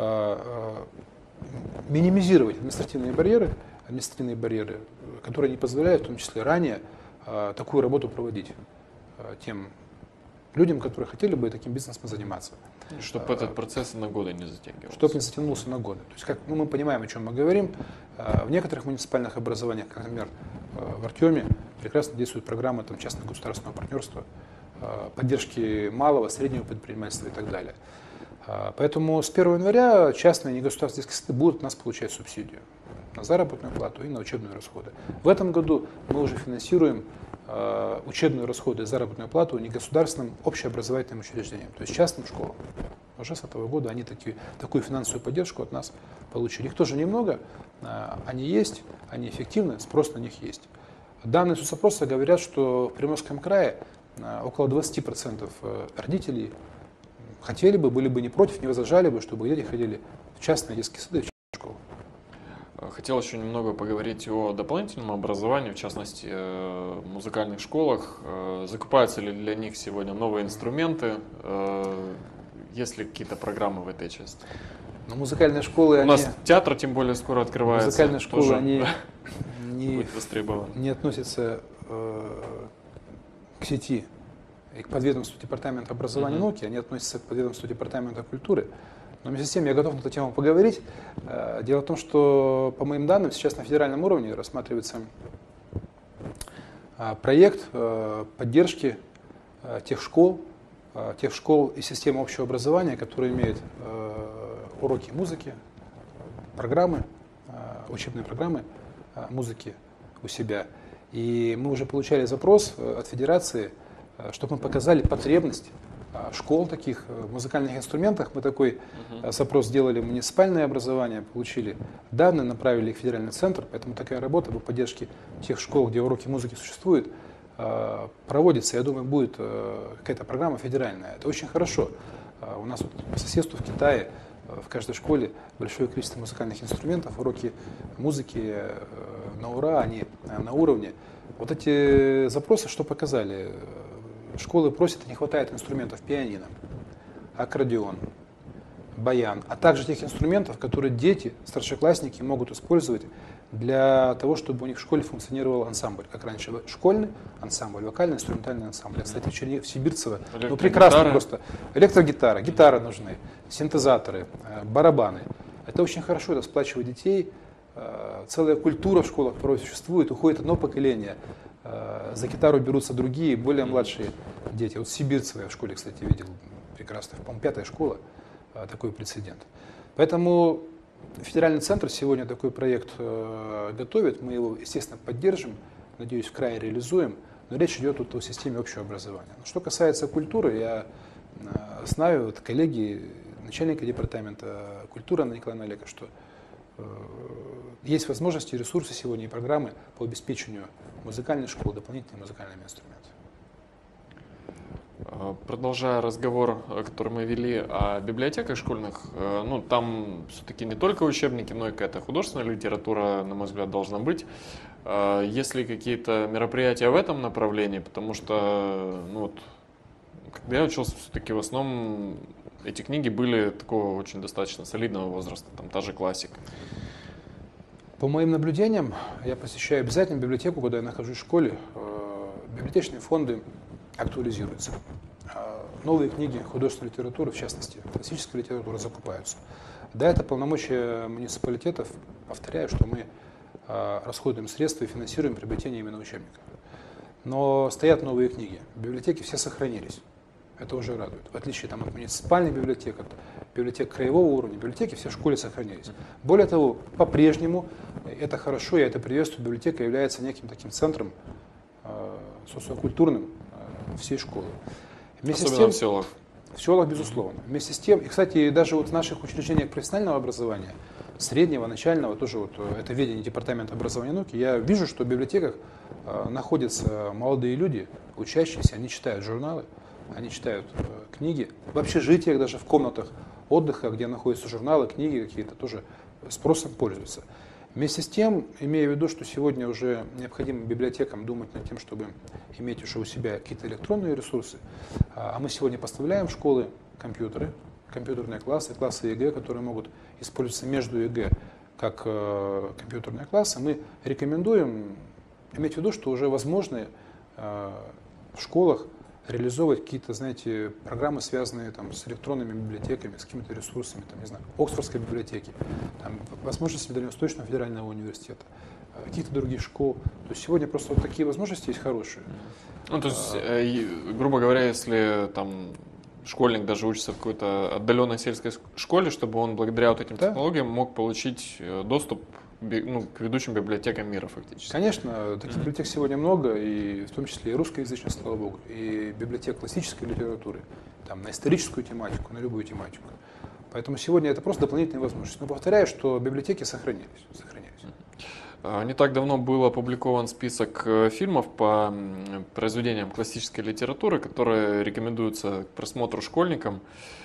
минимизировать административные барьеры, которые не позволяют, в том числе ранее, такую работу проводить тем людям, которые хотели бы таким бизнесом заниматься. Чтобы этот процесс на годы не затягивался. Чтобы не затянулся на годы. То есть, как мы понимаем, о чем мы говорим, в некоторых муниципальных образованиях, как, например, в Артеме, прекрасно действуют программы частно-государственного партнерства, поддержки малого, среднего предпринимательства и так далее. Поэтому с 1 января частные негосударственные детские сады будут у нас получать субсидию на заработную плату и на учебные расходы. В этом году мы уже финансируем учебные расходы и заработную плату негосударственным общеобразовательным учреждениям, то есть частным школам. Уже с этого года они такую финансовую поддержку от нас получили. Их тоже немного, они есть, они эффективны, спрос на них есть. Данные соцопроса говорят, что в Приморском крае около 20% родителей хотели бы, были бы не против, не возражали бы, чтобы дети ходили в частные детские сады, в частные школы. Хотел еще немного поговорить о дополнительном образовании, в частности, в музыкальных школах. Закупаются ли для них сегодня новые инструменты? Есть ли какие-то программы в этой части? Но музыкальные школы... У нас театр, тем более, скоро открывается. Музыкальные школы, они не относятся к сети и к подведомству Департамента образования и науки, они относятся к подведомству Департамента культуры. Но вместе с тем я готов на эту тему поговорить. Дело в том, что, по моим данным, сейчас на федеральном уровне рассматривается проект поддержки тех школ и системы общего образования, которые имеют уроки музыки, учебные программы музыки у себя. И мы уже получали запрос от Федерации, чтобы мы показали потребность школ таких в музыкальных инструментах. Мы такой запрос сделали в муниципальное образование, получили данные, направили их в федеральный центр, поэтому такая работа по поддержке тех школ, где уроки музыки существуют, проводится. Я думаю, будет какая-то программа федеральная. Это очень хорошо. У нас вот по соседству в Китае в каждой школе большое количество музыкальных инструментов, уроки музыки на ура, они на уровне. Вот эти запросы что показали? Школы просят, не хватает инструментов: пианино, аккордеон, баян, а также тех инструментов, которые дети, старшеклассники могут использовать для того, чтобы у них в школе функционировал ансамбль, как раньше школьный ансамбль, вокальный, инструментальный ансамбль. Кстати, в Сибирцево, ну прекрасно просто. Электрогитара, гитары нужны, синтезаторы, барабаны. Это очень хорошо, это сплачивает детей. Целая культура в школах порой существует, уходит одно поколение, за гитару берутся другие, более младшие дети. Вот Сибирцево я в школе, кстати, видел прекрасно, по-моему, 5-я школа, такой прецедент. Поэтому федеральный центр сегодня такой проект готовит, мы его, естественно, поддержим, надеюсь, в крае реализуем, но речь идет тут о системе общего образования. Что касается культуры, я знаю, вот коллеги, начальника департамента культуры Анна Николаевна Олега, что есть возможности, ресурсы сегодня и программы по обеспечению музыкальной школы дополнительными музыкальными инструментами. Продолжая разговор, который мы вели о библиотеках школьных, ну там все-таки не только учебники, но и какая-то художественная литература, на мой взгляд, должна быть. Есть ли какие-то мероприятия в этом направлении? Потому что, ну вот, когда я учился, все-таки в основном эти книги были такого очень достаточно солидного возраста, там та же классика. По моим наблюдениям, я посещаю обязательно библиотеку, когда я нахожусь в школе. Библиотечные фонды актуализируются. Новые книги художественной литературы, в частности, классической литературы, закупаются. Да, это полномочия муниципалитетов. Повторяю, что мы расходуем средства и финансируем приобретение именно учебников. Но стоят новые книги. Библиотеки все сохранились. Это уже радует. В отличие там, от муниципальных библиотек, от библиотек краевого уровня, библиотеки все в школе сохранились. Более того, по-прежнему, это хорошо, я это приветствую, библиотека является неким таким центром социокультурным всей школы. Вместе особенно с тем, в селах. В селах, безусловно. Вместе с тем, и, кстати, даже вот в наших учреждениях профессионального образования, среднего, начального, тоже вот это ведение департамента образования и науки, я вижу, что в библиотеках находятся молодые люди, учащиеся, они читают журналы, они читают книги. В общежитиях, даже в комнатах отдыха, где находятся журналы, книги какие-то, тоже спросом пользуются. Вместе с тем, имея в виду, что сегодня уже необходимо библиотекам думать над тем, чтобы иметь уже у себя какие-то электронные ресурсы, а мы сегодня поставляем в школы компьютеры, компьютерные классы, классы ЕГЭ, которые могут использоваться между ЕГЭ как компьютерные классы, мы рекомендуем иметь в виду, что уже возможно в школах реализовывать какие-то, знаете, программы, связанные там, с электронными библиотеками, с какими-то ресурсами, там, не знаю, Оксфордской библиотеки, там, возможности Дальневосточного федерального университета, каких-то других школ. То есть сегодня просто вот такие возможности есть хорошие. Ну, то есть, грубо говоря, если там школьник даже учится в какой-то отдаленной сельской школе, чтобы он благодаря вот этим технологиям мог получить доступ к ведущим библиотекам мира фактически. Конечно, таких библиотек сегодня много, и в том числе и русскоязычных, слава богу, и библиотек классической литературы, там, на историческую тематику, на любую тематику. Поэтому сегодня это просто дополнительные возможности. Но повторяю, что библиотеки сохранились. Не так давно был опубликован список фильмов по произведениям классической литературы, которые рекомендуются к просмотру школьникам.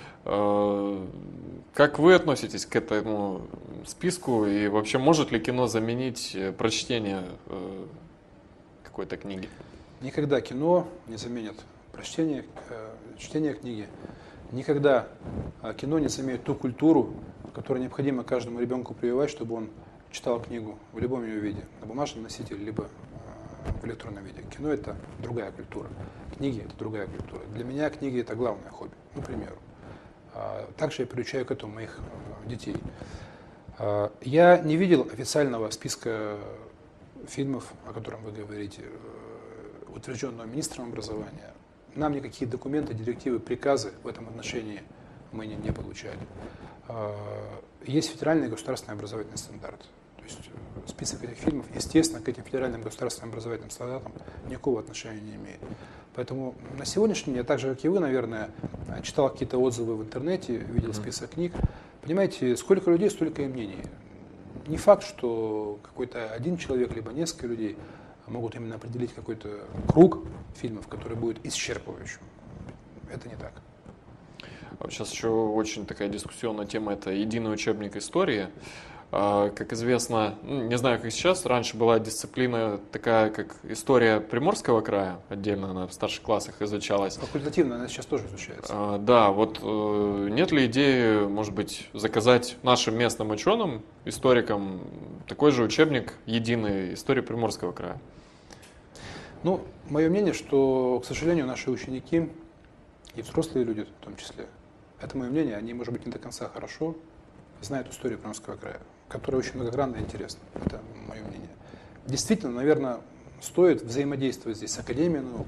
Как вы относитесь к этому списку и вообще может ли кино заменить прочтение какой-то книги? Никогда кино не заменит чтение книги. Никогда кино не заменит ту культуру, которую необходимо каждому ребенку прививать, чтобы он читал книгу в любом ее виде, на бумажном носителе, либо в электронном виде. Кино – это другая культура, книги – это другая культура. Для меня книги – это главное хобби, например. Также я приучаю к этому моих детей. Я не видел официального списка фильмов, о котором вы говорите, утвержденного министром образования. Нам никакие документы, директивы, приказы в этом отношении мы не получали. Есть федеральный государственный образовательный стандарт. То есть список этих фильмов, естественно, к этим федеральным государственным образовательным стандартам никакого отношения не имеет. Поэтому на сегодняшний день, я так же, как и вы, наверное, читал какие-то отзывы в интернете, видел список книг. Понимаете, сколько людей, столько и мнений. Не факт, что какой-то один человек, либо несколько людей могут именно определить какой-то круг фильмов, который будет исчерпывающим. Это не так. Сейчас еще очень такая дискуссионная тема – это единый учебник истории. Как известно, не знаю, как сейчас, раньше была дисциплина такая, как история Приморского края, отдельно она в старших классах изучалась. Факультативно она сейчас тоже изучается. Да, вот нет ли идеи, может быть, заказать нашим местным ученым, историкам, такой же учебник единый истории Приморского края? Ну, мое мнение, что, к сожалению, наши ученики и взрослые люди в том числе, это мое мнение, они, может быть, не до конца хорошо знают историю Приморского края, которая очень многогранна и интересна. Это мое мнение. Действительно, наверное, стоит взаимодействовать здесь с Академией наук,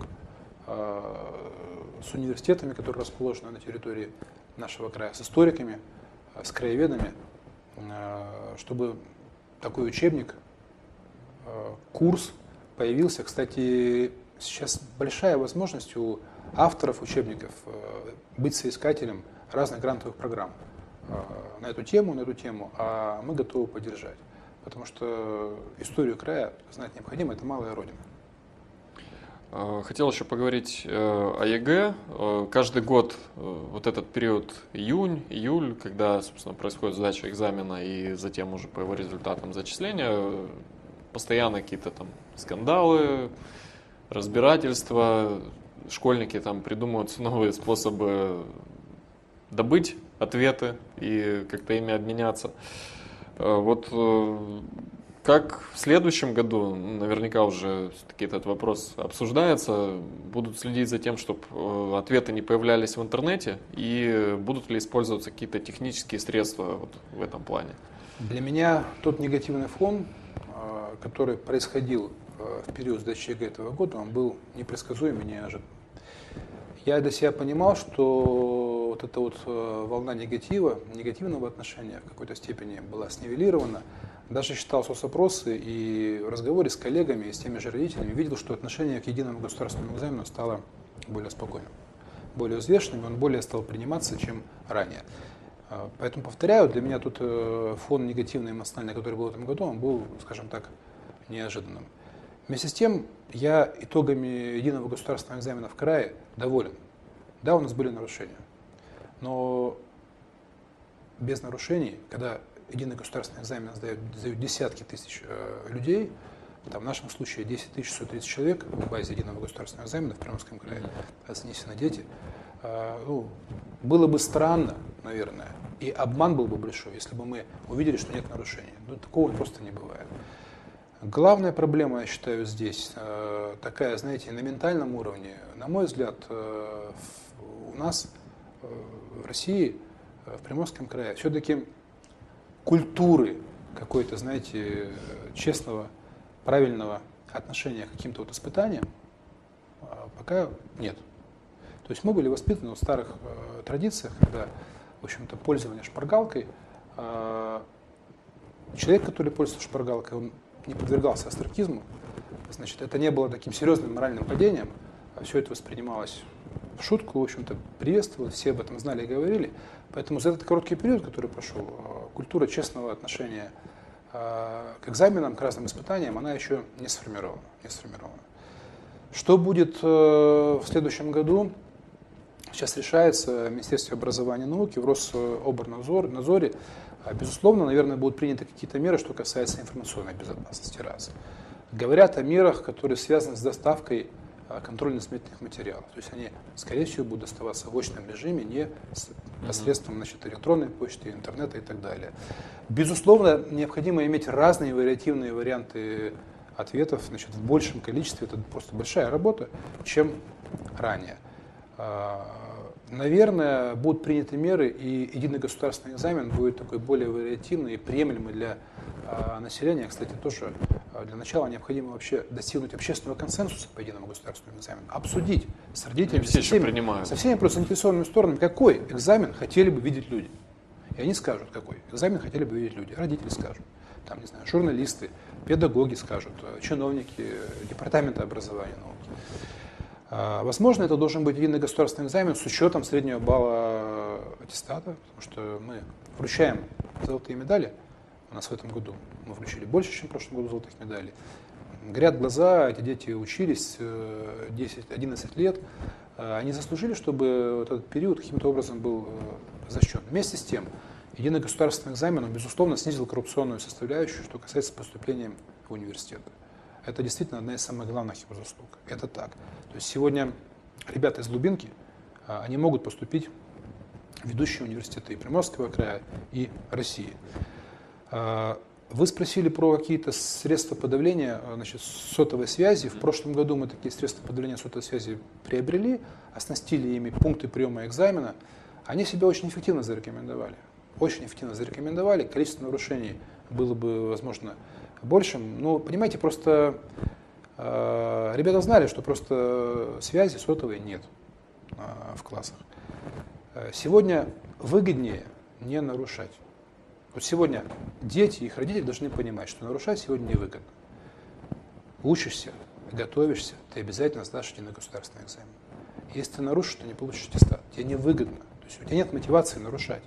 с университетами, которые расположены на территории нашего края, с историками, с краеведами, чтобы такой учебник, курс появился. Кстати, сейчас большая возможность у авторов учебников быть соискателем разных грантовых программ на эту тему, а мы готовы поддержать. Потому что историю края знать необходимо, это малая родина. Хотел еще поговорить о ЕГЭ. Каждый год вот этот период июнь, июль, когда, собственно, происходит сдача экзамена и затем уже по его результатам зачисления, постоянно какие-то там скандалы, разбирательства, школьники там придумывают новые способы добыть ответы и как-то ими обменяться. Вот как в следующем году, наверняка уже все-таки этот вопрос обсуждается, будут следить за тем, чтобы ответы не появлялись в интернете, и будут ли использоваться какие-то технические средства вот в этом плане? Для меня тот негативный фон, который происходил в период сдачи ЕГЭ этого года, он был непредсказуем и неожиданным. Я для себя понимал, что вот эта вот волна негативного отношения в какой-то степени была снивелирована. Даже читал соцопросы и в разговоре с коллегами и с теми же родителями видел, что отношение к единому государственному экзамену стало более спокойным, более взвешенным, и он более стал приниматься, чем ранее. Поэтому, повторяю, для меня тут фон негативный, эмоциональный, который был в этом году, он был, скажем так, неожиданным. Вместе с тем, я итогами единого государственного экзамена в крае доволен. Да, у нас были нарушения, но без нарушений, когда единый государственный экзамен сдают десятки тысяч людей, там, в нашем случае 10 630 человек в базе единого государственного экзамена в Приморском крае, занесены дети, было бы странно, наверное, и обман был бы большой, если бы мы увидели, что нет нарушений. Но такого просто не бывает. Главная проблема, я считаю, здесь такая, знаете, на ментальном уровне. На мой взгляд, у нас в России, в Приморском крае, все-таки культуры какой-то, знаете, честного, правильного отношения к каким-то вот испытаниям пока нет. То есть мы были воспитаны в старых традициях, когда, в общем-то, пользование шпаргалкой, человек, который пользуется шпаргалкой, он не подвергался остракизму, значит, это не было таким серьезным моральным падением, а все это воспринималось в шутку, в общем-то, приветствовалось, все об этом знали и говорили. Поэтому за этот короткий период, который прошел, культура честного отношения к экзаменам, к разным испытаниям, она еще не сформирована. Что будет в следующем году, сейчас решается в Министерстве образования и науки, в Рособорнадзоре. Безусловно, наверное, будут приняты какие-то меры, что касается информационной безопасности. Раз. Говорят о мерах, которые связаны с доставкой контрольно-измерительных материалов. То есть они, скорее всего, будут доставаться в очном режиме, не посредством, значит, электронной почты, интернета и так далее. Безусловно, необходимо иметь разные вариативные варианты ответов, значит, в большем количестве. Это просто большая работа, чем ранее. Наверное, будут приняты меры, и единый государственный экзамен будет такой более вариативный и приемлемый для населения. Кстати, тоже для начала необходимо вообще достигнуть общественного консенсуса по единому государственному экзамену, обсудить с родителями, со всеми просто заинтересованными сторонами, какой экзамен хотели бы видеть люди. И они скажут, какой экзамен хотели бы видеть люди. Родители скажут, там, не знаю, журналисты, педагоги скажут, чиновники Департамента образования и науки. Возможно, это должен быть единый государственный экзамен с учетом среднего балла аттестата, потому что мы вручаем золотые медали. У нас в этом году мы вручили больше, чем в прошлом году золотых медалей. Горят глаза, эти дети учились 10-11 лет. Они заслужили, чтобы вот этот период каким-то образом был защищен. Вместе с тем, Единый государственный экзамен, он, безусловно, снизил коррупционную составляющую, что касается поступления в университеты. Это действительно одна из самых главных его заслуг. Это так. То есть сегодня ребята из глубинки, они могут поступить в ведущие университеты и Приморского края, и России. Вы спросили про какие-то средства подавления, значит, сотовой связи. В прошлом году мы такие средства подавления сотовой связи приобрели, оснастили ими пункты приема экзамена. Они себя очень эффективно зарекомендовали. Очень эффективно зарекомендовали. Количество нарушений было бы, возможно, большим. Но, понимаете, просто ребята знали, что просто связи сотовой нет в классах. Сегодня выгоднее не нарушать. Вот сегодня дети и их родители должны понимать, что нарушать сегодня невыгодно. Учишься, готовишься, ты обязательно сдашь единый государственный экзамен. Если ты нарушишь, то не получишь аттестат. Тебе невыгодно. То есть у тебя нет мотивации нарушать.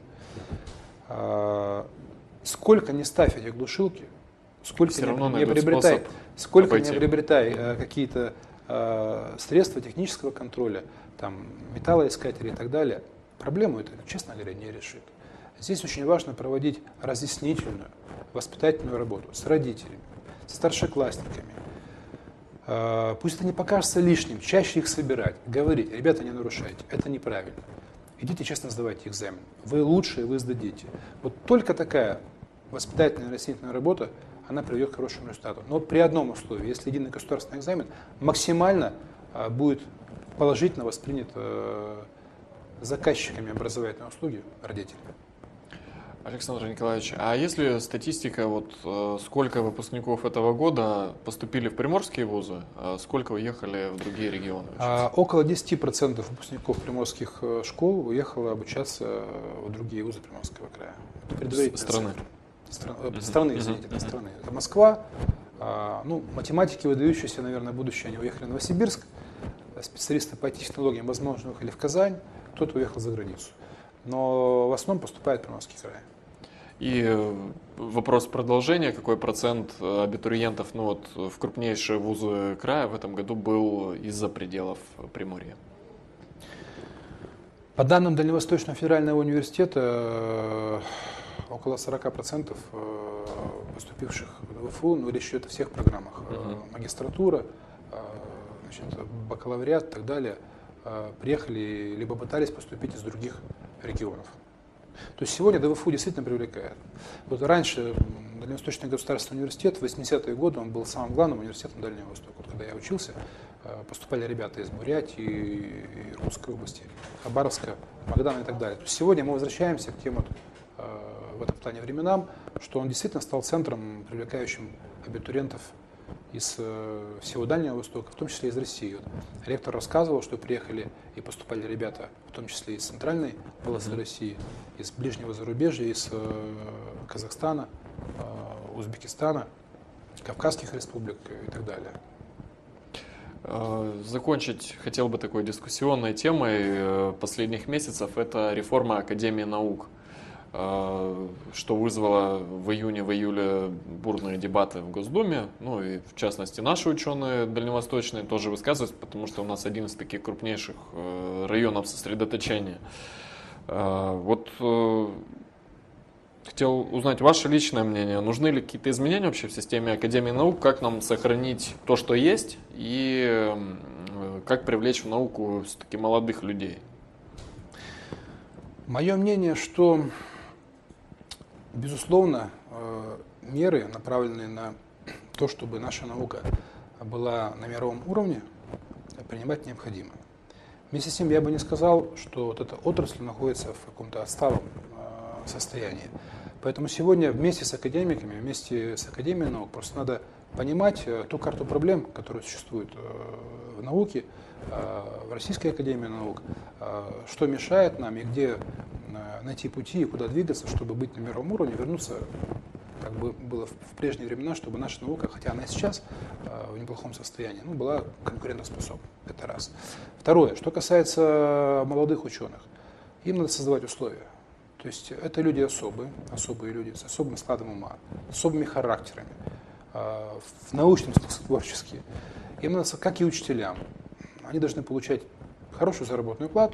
Сколько не ставь эти глушилки, сколько не приобретай какие-то средства технического контроля, там, металлоискатели и так далее, проблему это, честно говоря, не решит. Здесь очень важно проводить разъяснительную, воспитательную работу с родителями, со старшеклассниками. Пусть это не покажется лишним, чаще их собирать, говорить: ребята, не нарушайте, это неправильно. Идите честно сдавайте экзамен. Вы лучшие, вы сдадите. Вот только такая воспитательная, разъяснительная работа, она приведет к хорошему результату. Но при одном условии: если единый государственный экзамен максимально будет положительно воспринят заказчиками образовательной услуги, родителями. Александр Николаевич, а если статистика, вот сколько выпускников этого года поступили в приморские вузы, а сколько уехали в другие регионы? Около 10% выпускников приморских школ уехало обучаться в другие вузы Приморского края. Это предварительная страны. Страны, извините, это страны. Это Москва. Ну, математики, выдающиеся, наверное, будущее, они уехали в Новосибирск. Специалисты по IT-технологиям, возможно, уехали в Казань, кто-то уехал за границу. Но в основном поступает в Приморский край. И вопрос продолжения: какой процент абитуриентов, ну вот, в крупнейшие вузы края в этом году был из-за пределов Приморья? По данным Дальневосточного федерального университета, около 40% поступивших в ВФУ, ну, речь идет о всех программах, магистратура, значит, бакалавриат и так далее, приехали либо пытались поступить из других регионов. То есть сегодня ДВФУ действительно привлекает. Вот раньше Дальневосточный государственный университет, в 80-е годы, он был самым главным университетом Дальнего Востока. Вот когда я учился, поступали ребята из Бурятии, Иркутской области, Хабаровска, Магадана и так далее. То есть сегодня мы возвращаемся к тем вот, в этом плане временам, что он действительно стал центром, привлекающим абитуриентов из всего Дальнего Востока, в том числе из России. Вот ректор рассказывал, что приехали и поступали ребята, в том числе из центральной полосы России, из ближнего зарубежья, из Казахстана, Узбекистана, Кавказских республик и так далее. Закончить хотел бы такой дискуссионной темой последних месяцев – это реформа Академии наук, что вызвало в июне-июле бурные дебаты в Госдуме. Ну и в частности наши ученые дальневосточные тоже высказываются, потому что у нас один из таких крупнейших районов сосредоточения. Вот хотел узнать ваше личное мнение. Нужны ли какие-то изменения вообще в системе Академии наук? Как нам сохранить то, что есть? И как привлечь в науку все-таки молодых людей? Мое мнение, что, безусловно, меры, направленные на то, чтобы наша наука была на мировом уровне, принимать необходимо. Вместе с тем я бы не сказал, что вот эта отрасль находится в каком-то отсталом состоянии. Поэтому сегодня вместе с академиками, вместе с Академией наук просто надо понимать ту карту проблем, которые существуют в науке, в Российской академии наук, что мешает нам и где найти пути и куда двигаться, чтобы быть на мировом уровне, вернуться, как бы было в прежние времена, чтобы наша наука, хотя она и сейчас в неплохом состоянии, была конкурентоспособна. Это раз. Второе, что касается молодых ученых, им надо создавать условия. То есть это люди особые люди, с особым складом ума, с особыми характерами, в научном смысле творческие. Им надо, как и учителям, они должны получать хорошую заработную плату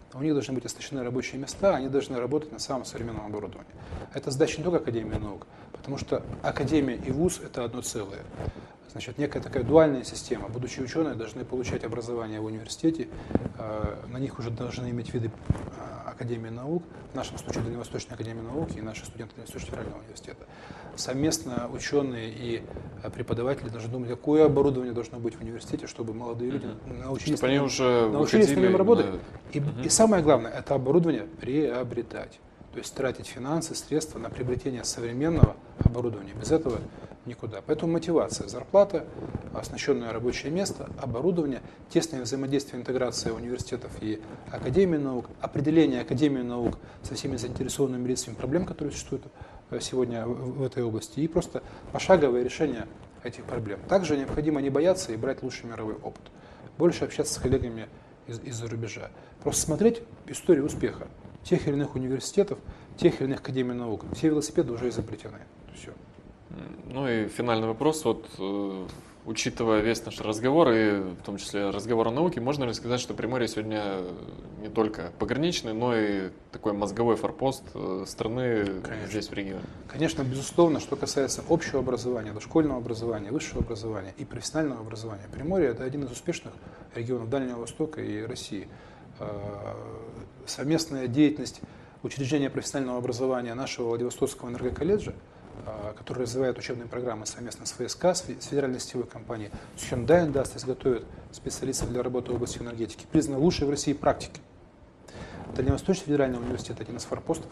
у них должны быть оснащены рабочие места, они должны работать на самом современном оборудовании. Это задача не только Академии наук, потому что Академия и ВУЗ – это одно целое. Значит, некая такая дуальная система. Будучи ученые, должны получать образование в университете, на них уже должны иметь виды Академии наук, в нашем случае Дальневосточной Академии наук и наши студенты Дальневосточного федерального университета. Совместно ученые и преподаватели должны думать, какое оборудование должно быть в университете, чтобы молодые люди научились на нем работать. И самое главное, это оборудование приобретать. То есть тратить финансы, средства на приобретение современного оборудования. Без этого никуда. Поэтому мотивация, зарплата, оснащенное рабочее место, оборудование, тесное взаимодействие, интеграция университетов и Академии наук, определение Академии наук со всеми заинтересованными лицами проблем, которые существуют сегодня в этой области, и просто пошаговое решение этих проблем. Также необходимо не бояться и брать лучший мировой опыт. Больше общаться с коллегами из-за рубежа. Просто смотреть историю успеха тех или иных университетов, тех или иных академий наук. Все велосипеды уже изобретены. Все. Ну и финальный вопрос. Вот, учитывая весь наш разговор, и в том числе разговор о науке, можно ли сказать, что Приморье сегодня не только пограничный, но и такой мозговой форпост страны здесь в регионе? Конечно, безусловно, что касается общего образования, дошкольного образования, высшего образования и профессионального образования. Приморье – это один из успешных регионов Дальнего Востока и России. Совместная деятельность учреждения профессионального образования нашего Владивостокского энергоколледжа, который развивает учебные программы совместно с ФСК, с федеральной сетевой компанией, с Hyundai Industries готовит специалистов для работы в области энергетики, признан лучшей в России практикой. Дальневосточный федеральный университет – один из форпостов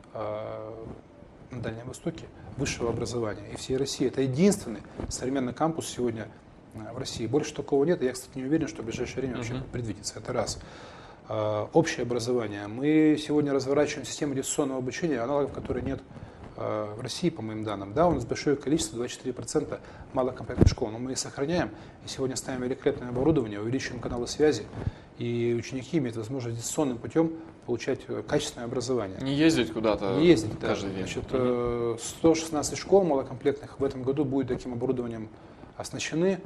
на Дальнем Востоке высшего образования и всей России. Это единственный современный кампус сегодня в России. Больше такого нет, и я, кстати, не уверен, что в ближайшее время вообще предвидится. Это раз. Общее образование. Мы сегодня разворачиваем систему дистанционного обучения, аналогов которой нет в России, по моим данным. Да, у нас большое количество, 24% малокомплектных школ, но мы их сохраняем. И сегодня ставим великолепное оборудование, увеличиваем каналы связи, и ученики имеют возможность дистанционным путем получать качественное образование. Не ездить куда-то не ездить, каждый день. Значит, 116 школ малокомплектных в этом году будет таким оборудованием оснащены.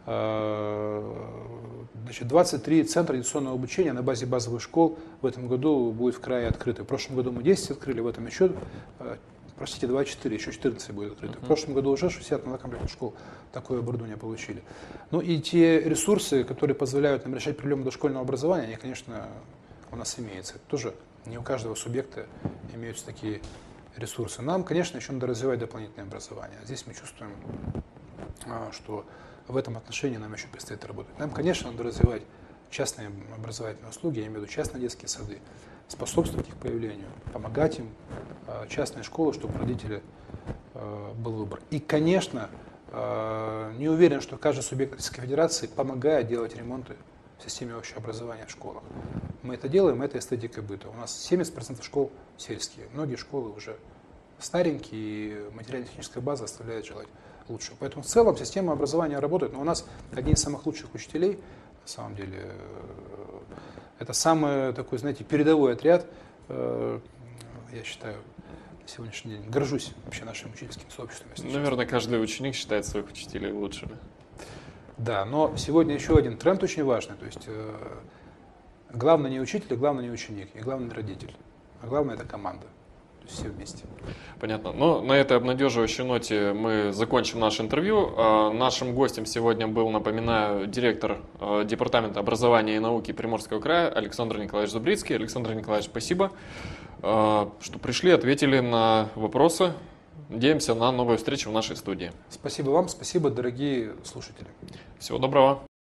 Значит, 23 центра дистанционного обучения на базе базовых школ в этом году будет в крае открыты. В прошлом году мы 10 открыли, в этом еще, 24, еще 14 будет открыто. В прошлом году уже 60 малокомплектных школ такое оборудование получили. Ну и те ресурсы, которые позволяют нам решать проблемы дошкольного образования, они, конечно, у нас имеются. Это тоже не у каждого субъекта имеются такие ресурсы. Нам, конечно, еще надо развивать дополнительное образование. Здесь мы чувствуем, что в этом отношении нам еще предстоит работать. Нам, конечно, надо развивать частные образовательные услуги, я имею в виду частные детские сады, способствовать их появлению, помогать им, частные школы, чтобы у родителей был выбор. И, конечно, не уверен, что каждый субъект Российской Федерации помогает делать ремонты в системе общего образования в школах. Мы это делаем, это эстетика быта. У нас 70% школ сельские, многие школы уже старенькие, и материально-техническая база оставляет желать лучшего. Поэтому в целом система образования работает, но у нас одни из самых лучших учителей, на самом деле, это самый такой, знаете, передовой отряд, я считаю, на сегодняшний день. Горжусь вообще нашим учительским сообществом. Наверное, каждый ученик считает своих учителей лучшими. Да, но сегодня еще один тренд очень важный, то есть главное не учитель, главное не ученик, и главное не родитель, а главное это команда. Все вместе. Понятно. Ну, на этой обнадеживающей ноте мы закончим наше интервью. Нашим гостем сегодня был, напоминаю, директор Департамента образования и науки Приморского края Александр Николаевич Зубрицкий. Александр Николаевич, спасибо, что пришли, ответили на вопросы. Надеемся на новые встречи в нашей студии. Спасибо вам, спасибо, дорогие слушатели. Всего доброго.